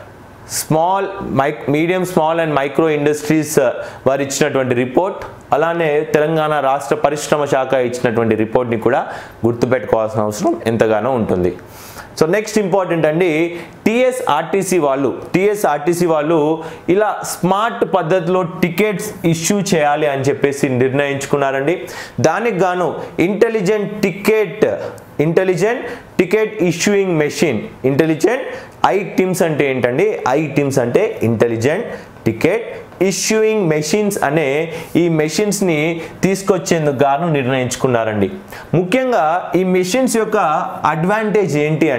A: medium small and micro industries వారు ఇచ్చినటువంటి రిపోర్ట్, అలానే తెలంగాణ రాష్ట్ర పరిశ్రమ శాఖ ఇచ్చినటువంటి రిపోర్ట్ని కూడా గుర్తుపెట్టుకోవాల్సిన అవసరం ఎంతగానో ఉంటుంది. సో నెక్స్ట్ ఇంపార్టెంట్ అండి, టీఎస్ఆర్టీసీ వాళ్ళు ఇలా స్మార్ట్ పద్ధతిలో టికెట్స్ ఇష్యూ చేయాలి అని చెప్పేసి నిర్ణయించుకున్నారండి. దానికి గాను intelligent ticket issuing machine, ITIMS అంటే ఏంటండి? ఐటిమ్స్ అంటే ఇంటెలిజెంట్ టికెట్ ఇష్యూయింగ్ మెషిన్స్ అనే ఈ మెషిన్స్ని తీసుకొచ్చేందుకు గాను నిర్ణయించుకున్నారండి. ముఖ్యంగా ఈ మెషిన్స్ యొక్క అడ్వాంటేజెస్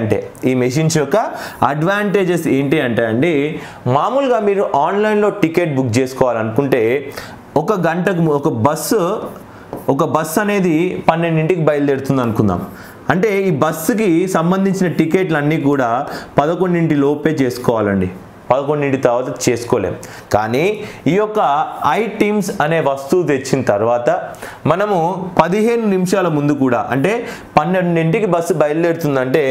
A: ఏంటి అంటే అండి, మామూలుగా మీరు ఆన్లైన్లో టికెట్ బుక్ చేసుకోవాలనుకుంటే ఒక గంటకు ఒక బస్సు అనేది 12ంటికి బయలుదేరుతుంది అనుకుందాం. అంటే ఈ బస్సుకి సంబంధించిన టికెట్లు అన్నీ కూడా 11ంటి లోపే చేసుకోవాలండి. 11ంటి తర్వాత చేసుకోలేం. కానీ ఈ యొక్క ఐటిమ్స్ అనే వస్తువు తెచ్చిన తర్వాత మనము 15 నిమిషాల ముందు కూడా, అంటే 12ంటికి బస్సు బయలుదేరుతుందంటే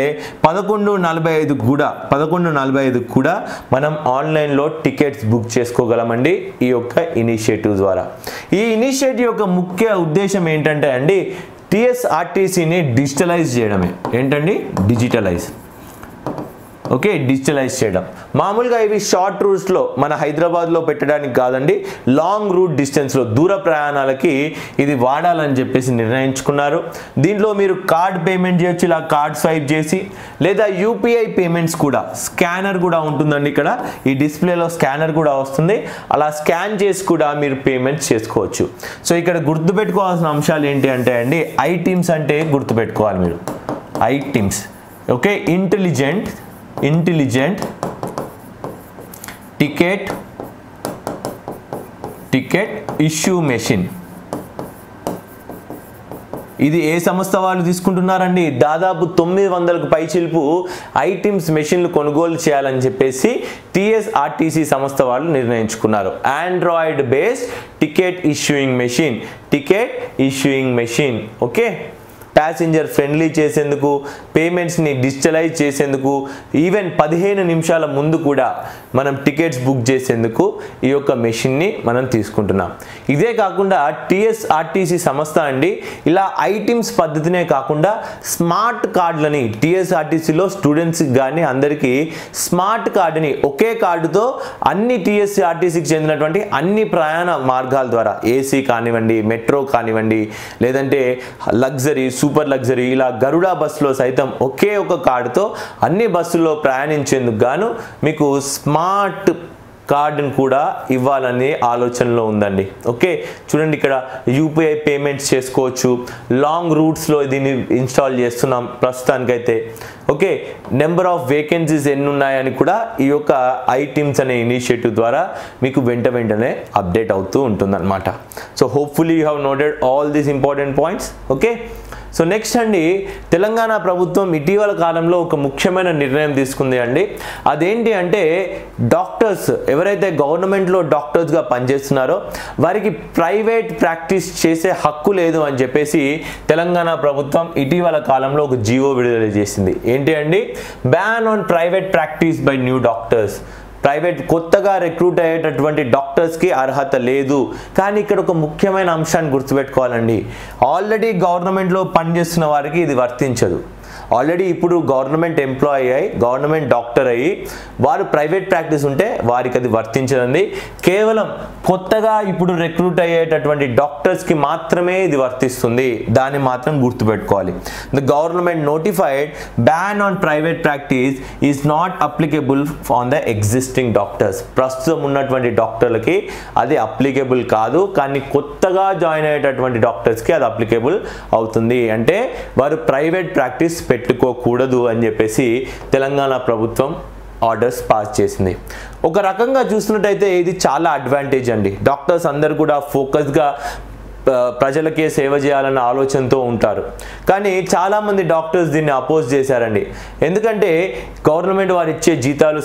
A: 11:45 కూడా మనం ఆన్లైన్లో టికెట్స్ బుక్ చేసుకోగలమండి ఈ యొక్క ఇనిషియేటివ్ ద్వారా. ఈ ఇనిషియేటివ్ యొక్క ముఖ్య ఉద్దేశం ఏంటంటే అండి, టీఎస్ఆర్టీసీని డిజిటలైజ్ చేయడమే. ఏంటండి? డిజిటలైజ్ చేయడం. మామూలుగా ఇవి షార్ట్ రూట్స్లో మన హైదరాబాద్లో పెట్టడానికి కాదండి, లాంగ్ రూట్ డిస్టెన్స్లో దూర ప్రయాణాలకి ఇది వాడాలని చెప్పేసి నిర్ణయించుకున్నారు. దీంట్లో మీరు కార్డ్ పేమెంట్ చేయొచ్చు, ఇలా కార్డ్ స్వైప్ చేసి, లేదా యూపీఐ పేమెంట్స్ కూడా, స్కానర్ కూడా ఉంటుందండి. ఇక్కడ ఈ డిస్ప్లేలో స్కానర్ కూడా వస్తుంది, అలా స్కాన్ చేసి కూడా మీరు పేమెంట్స్ చేసుకోవచ్చు. సో ఇక్కడ గుర్తుపెట్టుకోవాల్సిన అంశాలు ఏంటి అంటే అండి, ఐటిమ్స్ అంటే గుర్తుపెట్టుకోవాలి మీరు. ITIMS okay, intelligent ticket issue machine. ఇది ఏ సంస్థ వాళ్ళు తీసుకుంటున్నారండి? దాదాపు 900కు పైచిలుపు ఐటిమ్స్ మెషిన్లు కొనుగోలు చేయాలని చెప్పేసి టీఎస్ఆర్టీసీ సంస్థ వాళ్ళు నిర్ణయించుకున్నారు. Android based ticket issuing machine. Okay, passenger friendly చేసేందుకు, పేమెంట్స్ని డిజిటలైజ్ చేసేందుకు, ఈవెన్ 15 నిమిషాల ముందు కూడా మనం టికెట్స్ బుక్ చేసేందుకు ఈ యొక్క మెషిన్ని మనం తీసుకుంటున్నాం. ఇదే కాకుండా టీఎస్ఆర్టీసీ సంస్థ అండి ఇలా ఐటమ్స్ పద్ధతినే కాకుండా స్మార్ట్ కార్డులని టీఎస్ఆర్టీసీలో స్టూడెంట్స్కి కానీ అందరికీ స్మార్ట్ కార్డుని ఒకే కార్డుతో అన్ని టీఎస్ఆర్టీసీకి చెందినటువంటి అన్ని ప్రయాణ మార్గాల ద్వారా ఏసీ కానివ్వండి, మెట్రో కానివ్వండి, లేదంటే లగ్జరీ, సూపర్ లగ్జరీ, ఇలా గరుడా బస్సులో సైతం ఒకే ఒక కార్డుతో అన్ని బస్సుల్లో ప్రయాణించేందుకు గాను మీకు స్మార్ట్ కార్డును కూడా ఇవ్వాలనే ఆలోచనలో ఉందండి. ఓకే, చూడండి ఇక్కడ యూపీఐ పేమెంట్స్ చేసుకోవచ్చు. లాంగ్ రూట్స్లో దీన్ని ఇన్స్టాల్ చేస్తున్నాం ప్రస్తుతానికైతే. ఓకే, నెంబర్ ఆఫ్ వేకెన్సీస్ ఎన్ని ఉన్నాయని కూడా ఈ యొక్క ఐటిమ్స్ అనే ఇనిషియేటివ్ ద్వారా మీకు వెంటనే అప్డేట్ అవుతూ ఉంటుందన్నమాట. So hopefully you have noted all these important points. Okay, so next అండి, తెలంగాణ ప్రభుత్వం ఇటీవల కాలంలో ఒక ముఖ్యమైన నిర్ణయం తీసుకుంది అండి. అదేంటి అంటే డాక్టర్స్ ఎవరైతే గవర్నమెంట్లో డాక్టర్స్గా పనిచేస్తున్నారో వారికి ప్రైవేట్ ప్రాక్టీస్ చేసే హక్కు లేదు అని చెప్పేసి తెలంగాణ ప్రభుత్వం ఇటీవల కాలంలో ఒక జీవో విడుదల చేసింది. ఏంటి అండి? Ban on private practice by new doctors. Private కొత్తగా రిక్రూట్ అయ్యేటటువంటి డాక్టర్స్కి అర్హత లేదు. కానీ ఇక్కడ ఒక ముఖ్యమైన అంశాన్ని గుర్తుపెట్టుకోవాలండి, ఆల్రెడీ గవర్నమెంట్లో పనిచేస్తున్న వారికి ఇది వర్తించదు. ఆల్రెడీ ఇప్పుడు గవర్నమెంట్ ఎంప్లాయీ అయ్యి గవర్నమెంట్ డాక్టర్ అయ్యి వారు ప్రైవేట్ ప్రాక్టీస్ ఉంటే వారికి అది వర్తించదండి. కేవలం కొత్తగా ఇప్పుడు రిక్రూట్ అయ్యేటటువంటి డాక్టర్స్కి మాత్రమే ఇది వర్తిస్తుంది. దాన్ని మాత్రం గుర్తుపెట్టుకోవాలి. The government notified ban on private practice is not applicable on the existing doctors. ప్రస్తుతం ఉన్నటువంటి డాక్టర్లకి అది అప్లికేబుల్ కాదు, కానీ కొత్తగా జాయిన్ అయ్యేటటువంటి డాక్టర్స్కి అది అప్లికేబుల్ అవుతుంది. అంటే వారు ప్రైవేట్ ప్రాక్టీస్ పెట్టుకోకూడదు అని చెప్పేసి తెలంగాణ ప్రభుత్వం ఆర్డర్స్ పాస్ చేసింది. ఒక రకంగా చూసినట్టయితే ఇది చాలా అడ్వాంటేజ్ అండి. డాక్టర్స్ అందరూ కూడా ఫోకస్గా ప్రజలకే సేవ చేయాలన్న ఆలోచనతో ఉంటారు. కానీ చాలామంది డాక్టర్స్ దీన్ని అపోజ్ చేశారండి. ఎందుకంటే గవర్నమెంట్ వారు ఇచ్చే జీతాలు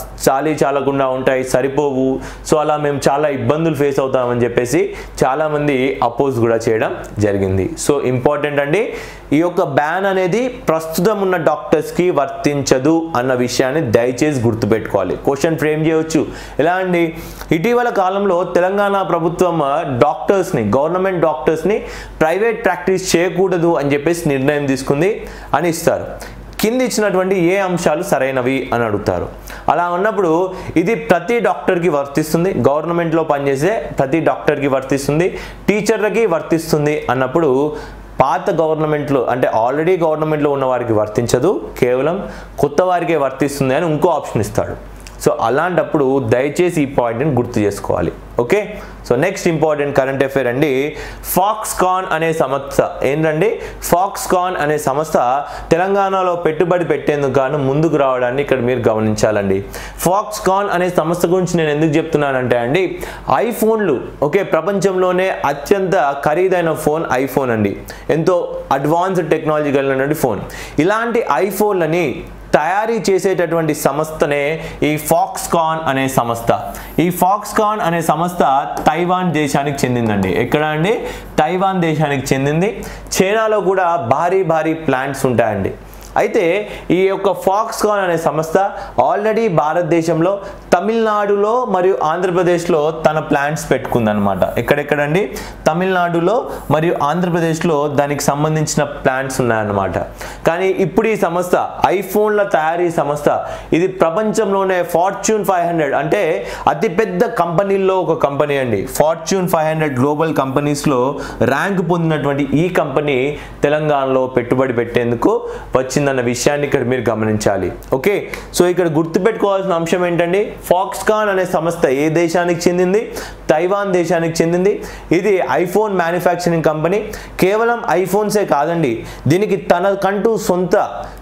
A: చాలకుండా ఉంటాయి, సరిపోవు. సో అలా మేము చాలా ఇబ్బందులు ఫేస్ అవుతామని చెప్పేసి చాలామంది అపోజ్ కూడా చేయడం జరిగింది. సో ఇంపార్టెంట్ అండి, ఈ యొక్క బ్యాన్ అనేది ప్రస్తుతం ఉన్న డాక్టర్స్కి వర్తించదు అన్న విషయాన్ని దయచేసి గుర్తుపెట్టుకోవాలి. క్వశ్చన్ ఫ్రేమ్ చేయవచ్చు. ఎలా అండి? ఇటీవల కాలంలో తెలంగాణ ప్రభుత్వం డాక్టర్స్ని, గవర్నమెంట్ డాక్టర్స్ని ప్రైవేట్ ప్రాక్టీస్ చేయకూడదు అని చెప్పేసి నిర్ణయం తీసుకుంది అని ఇస్తారు. కింద ఇచ్చినటువంటి ఏ అంశాలు సరైనవి అని అడుగుతారు. అలా ఉన్నప్పుడు ఇది ప్రతి డాక్టర్కి వర్తిస్తుంది, గవర్నమెంట్లో పనిచేసే ప్రతి డాక్టర్కి వర్తిస్తుంది, టీచర్లకి వర్తిస్తుంది అన్నప్పుడు పాత గవర్నమెంట్లో అంటే ఆల్రెడీ గవర్నమెంట్లో ఉన్న వారికి వర్తించదు, కేవలం కొత్త వారికే వర్తిస్తుంది అని ఇంకో ఆప్షన్ ఇస్తాడు. సో అలాంటప్పుడు దయచేసి ఈ పాయింట్ని గుర్తు చేసుకోవాలి. Okay, so next important current affair అండి, ఫాక్స్కాన్ అనే సంస్థ. ఏంటండి? ఫాక్స్కాన్ అనే సంస్థ తెలంగాణలో పెట్టుబడి పెట్టేందుకు గాను ముందుకు రావడాన్ని ఇక్కడ మీరు గమనించాలండి. ఫాక్స్కాన్ అనే సంస్థ గురించి నేను ఎందుకు చెప్తున్నానంటే అండి, ఐఫోన్లు, ఓకే, ప్రపంచంలోనే అత్యంత ఖరీదైన ఫోన్ ఐఫోన్ అండి. ఎంతో అడ్వాన్స్డ్ టెక్నాలజీ కలిగినటువంటి ఫోన్. ఇలాంటి ఐఫోన్లని తయారీ చేసేటటువంటి సంస్థనే ఈ ఫాక్స్కాన్ అనే సంస్థ. ఈ ఫాక్స్కాన్ అనే సంస్థ తైవాన్ దేశానికి చెందిందండి. ఎక్కడ అండి? తైవాన్ దేశానికి చెందింది. చైనాలో కూడా భారీ ప్లాంట్స్ ఉంటాయండి. అయితే ఈ యొక్క ఫాక్స్కాన్ అనే సంస్థ ఆల్రెడీ భారతదేశంలో తమిళనాడులో మరియు ఆంధ్రప్రదేశ్లో తన ప్లాంట్స్ పెట్టుకుందనమాట. ఎక్కడెక్కడండి? తమిళనాడులో మరియు ఆంధ్రప్రదేశ్లో దానికి సంబంధించిన ప్లాంట్స్ ఉన్నాయన్నమాట. కానీ ఇప్పుడు ఈ సంస్థ ఐఫోన్ల తయారీ సంస్థ, ఇది ప్రపంచంలోనే ఫార్చ్యూన్ 500 అంటే అతిపెద్ద కంపెనీల్లో ఒక కంపెనీ అండి. ఫార్చ్యూన్ 500 గ్లోబల్ కంపెనీస్లో ర్యాంక్ పొందినటువంటి ఈ కంపెనీ తెలంగాణలో పెట్టుబడి పెట్టేందుకు వచ్చిందన్న విషయాన్ని ఇక్కడ మీరు గమనించాలి. ఓకే, సో ఇక్కడ గుర్తుపెట్టుకోవాల్సిన అంశం ఏంటండి? ఫాక్స్కాన్ అనే సంస్థ ఏ దేశానికి చెందింది? తైవాన్ దేశానికి చెందింది. ఇది ఐఫోన్ మ్యానుఫ్యాక్చరింగ్ కంపెనీ. కేవలం ఐఫోన్సే కాదండి, దీనికి తనకంటూ సొంత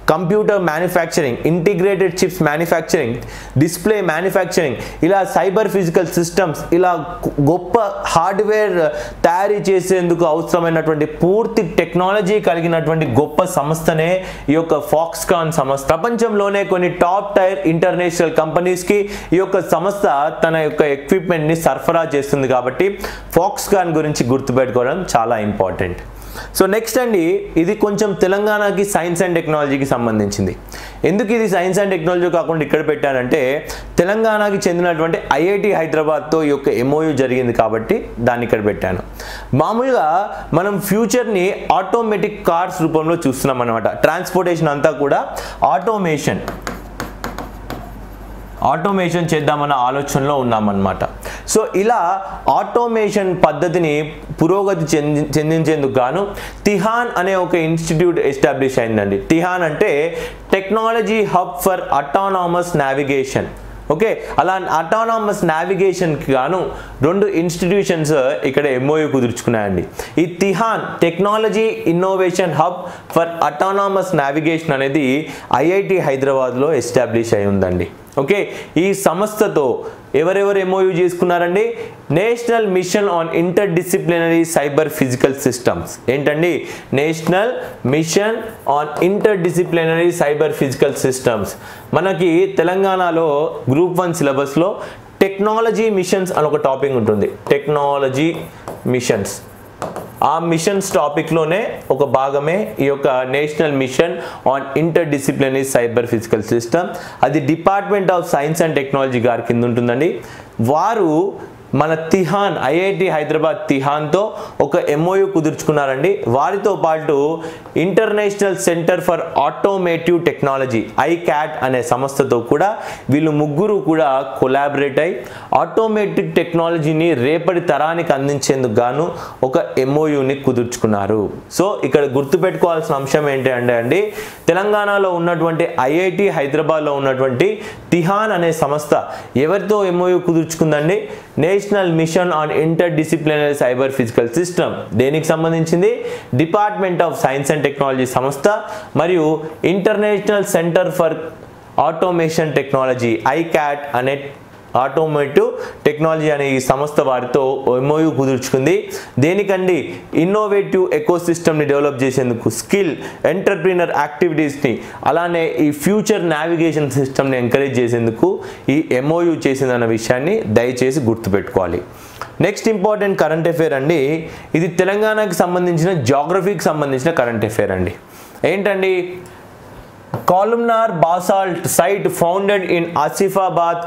A: computer manufacturing, integrated chips manufacturing, display manufacturing, ఇలా సైబర్ ఫిజికల్ సిస్టమ్స్, ఇలా గొప్ప హార్డ్వేర్ తయారీ చేసేందుకు అవసరమైనటువంటి పూర్తి టెక్నాలజీ కలిగినటువంటి గొప్ప సంస్థనే ఈ యొక్క ఫాక్స్కాన్ సంస్థ. ప్రపంచంలోనే కొన్ని టాప్ టైర్ ఇంటర్నేషనల్ కంపెనీస్కి ఈ యొక్క సంస్థ తన యొక్క ఎక్విప్మెంట్ని సరఫరా చేస్తుంది. కాబట్టి ఫాక్స్కాన్ గురించి గుర్తుపెట్టుకోవడం చాలా ఇంపార్టెంట్. సో నెక్స్ట్ అండి, ఇది కొంచెం తెలంగాణకి సైన్స్ అండ్ టెక్నాలజీకి సంబంధించింది. ఎందుకు ఇది సైన్స్ అండ్ టెక్నాలజీ కాకుండా ఇక్కడ పెట్టానంటే, తెలంగాణకి చెందినటువంటి ఐఐటి హైదరాబాద్తో ఈ యొక్క MOU జరిగింది కాబట్టి దాన్ని ఇక్కడ పెట్టాను. మామూలుగా మనం ఫ్యూచర్ని ఆటోమేటిక్ కార్స్ రూపంలో చూస్తున్నాం అనమాట. ట్రాన్స్పోర్టేషన్ అంతా కూడా ఆటోమేషన్ చేద్దామన్న ఆలోచనలో ఉన్నామన్నమాట. సో ఇలా ఆటోమేషన్ పద్ధతిని పురోగతి చెందించేందుకు గాను తిహాన్ అనే ఒక ఇన్స్టిట్యూట్ ఎస్టాబ్లిష్ అయిందండి. తిహాన్ అంటే technology hub for autonomous navigation. Okay, అలా అటానమస్ నావిగేషన్కి గాను 2 ఇన్స్టిట్యూషన్స్ ఇక్కడ MOU కుదుర్చుకున్నాయండి. ఈ TiHAN technology innovation hub for autonomous navigation అనేది ఐఐటి హైదరాబాద్లో ఎస్టాబ్లిష్ అయి ఉందండి. ఓకే, ఈ సంస్థతో ఎవరెవరు MOU చేసుకున్నారండి? National mission on interdisciplinary cyber physical systems. ఏంటండి? National mission on interdisciplinary cyber physical systems. మనకి తెలంగాణలో గ్రూప్ 1 సిలబస్లో టెక్నాలజీ మిషన్స్ అని ఒక టాపిక్ ఉంటుంది. టెక్నాలజీ మిషన్స్, ఆ మిషన్స్ టాపిక్లోనే ఒక భాగమే ఈ యొక్క national mission on interdisciplinary cyber physical system. అది department of science and technology గారి కింద ఉంటుందండి. వారు మన తిహాన్, ఐఐటి హైదరాబాద్ తిహాన్తో ఒక MOU కుదుర్చుకున్నారండి. వారితో పాటు international centre for automotive technology ICAT అనే సంస్థతో కూడా వీళ్ళు ముగ్గురు కూడా కొలాబరేట్ అయి ఆటోమేటిక్ టెక్నాలజీని రేపటి తరానికి అందించేందుకు గాను ఒక MOUని కుదుర్చుకున్నారు. సో ఇక్కడ గుర్తుపెట్టుకోవాల్సిన అంశం ఏంటంటే అండి, తెలంగాణలో ఉన్నటువంటి ఐఐటి హైదరాబాద్లో ఉన్నటువంటి తిహాన్ అనే సంస్థ ఎవరితో MOU కుదుర్చుకుందండి? National mission on interdisciplinary cyber physical system. దేనికి సంబంధించింది? Department of science and technology సంస్థ మరియు international centre for automation technology ICAT అనే ఆటోమేటివ్ టెక్నాలజీ అనే ఈ సంస్థ వారితో MOU కుదుర్చుకుంది. దేనికండి? ఇన్నోవేటివ్ ఎకోసిస్టమ్ని డెవలప్ చేసేందుకు, స్కిల్ ఎంటర్ప్రీనర్ యాక్టివిటీస్ని, అలానే ఈ ఫ్యూచర్ నావిగేషన్ సిస్టమ్ని ఎంకరేజ్ చేసేందుకు ఈ MOU చేసిందన్న విషయాన్ని దయచేసి గుర్తుపెట్టుకోవాలి. నెక్స్ట్ ఇంపార్టెంట్ కరెంట్ అఫైర్ అండి, ఇది తెలంగాణకి సంబంధించిన జాగ్రఫీకి సంబంధించిన కరెంట్ అఫైర్ అండి. ఏంటండి? Columnar basalt site founded in Asifabad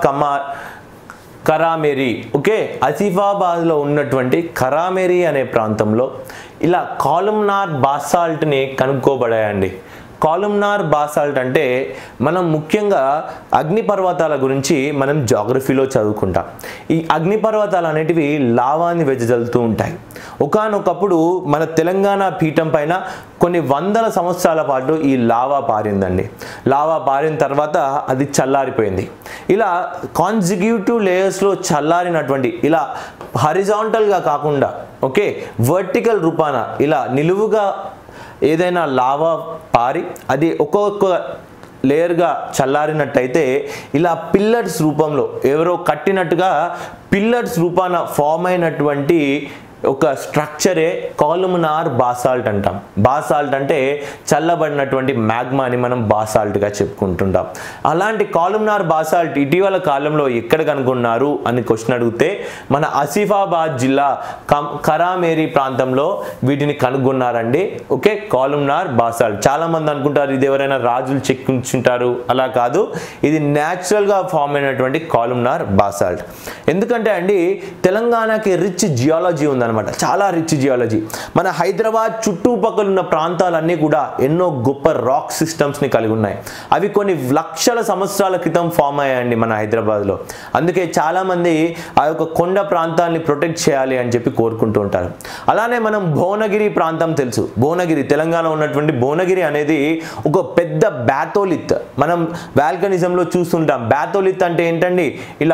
A: Kerameri. Okay, ఆసిఫాబాద్లో ఉన్నటువంటి కరామెరీ అనే ప్రాంతంలో ఇలా కాలమ్నార్ బాసాల్ట్ని కనుక్కోబడాయండి. కాలమ్నార్ బాసాల్ట్ అంటే మనం ముఖ్యంగా అగ్నిపర్వతాల గురించి మనం జాగ్రఫీలో చదువుకుంటాం. ఈ అగ్నిపర్వతాలు అనేటివి లావాని వెదజల్లుతూ ఉంటాయి. ఒకానొకప్పుడు మన తెలంగాణ పీఠం పైన కొన్ని వందల సంవత్సరాల పాటు ఈ లావా పారిందండి. లావా పారిన తర్వాత అది చల్లారిపోయింది. ఇలా కాన్సిక్యూటివ్ లేయర్స్లో చల్లారినటువంటి, ఇలా హారిజాంటల్గా కాకుండా ఓకే వర్టికల్ రూపాన ఇలా నిలువుగా ఏదైనా లావా పారి అది ఒక్కొక్క లేయర్గా చల్లారినట్టయితే ఇలా పిల్లర్స్ రూపంలో ఎవరో కట్టినట్టుగా పిల్లర్స్ రూపాన ఫామ్ అయినటువంటి ఒక స్ట్రక్చరే కాలమ్నార్ బాసాల్ట్ అంటాం. బాసాల్ట్ అంటే చల్లబడినటువంటి మ్యాగ్మాని మనం బాసాల్ట్గా చెప్పుకుంటుంటాం. అలాంటి కాలమ్నార్ బాసాల్ట్ ఇటీవల కాలంలో ఎక్కడ కనుగొన్నారు అని క్వశ్చన్ అడిగితే మన ఆసిఫాబాద్ జిల్లా కరామెరీ ప్రాంతంలో వీటిని కనుగొన్నారండి. Okay, columnar basalt. చాలామంది అనుకుంటారు ఇది ఎవరైనా రాజులు చెక్కించుంటారు, అలా కాదు, ఇది న్యాచురల్గా ఫామ్ అయినటువంటి కాలమ్నార్ బాసాల్ట్. ఎందుకంటే అండి తెలంగాణకి రిచ్ జియాలజీ ఉందన్నమాట, చాలా రిచ్ జియాలజీ. మన హైదరాబాద్ చుట్టుపక్కల ఉన్న ప్రాంతాలన్నీ కూడా ఎన్నో గొప్ప రాక్ సిస్టమ్స్ని కలిగి ఉన్నాయి. అవి కొన్ని లక్షల సంవత్సరాల క్రితం ఫామ్ అయ్యాయండి మన హైదరాబాద్లో. అందుకే చాలామంది ఆ యొక్క కొండ ప్రాంతాన్ని ప్రొటెక్ట్ చేయాలి అని చెప్పి కోరుకుంటూ ఉంటారు. అలానే మనం భువనగిరి ప్రాంతం తెలుసు. భువనగిరి, తెలంగాణ ఉన్నటువంటి భువనగిరి అనేది ఒక పెద్ద బ్యాథోలిత్. మనం వాల్కనిజంలో చూస్తుంటాం. బ్యాథోలిత్ అంటే ఏంటండి? ఇలా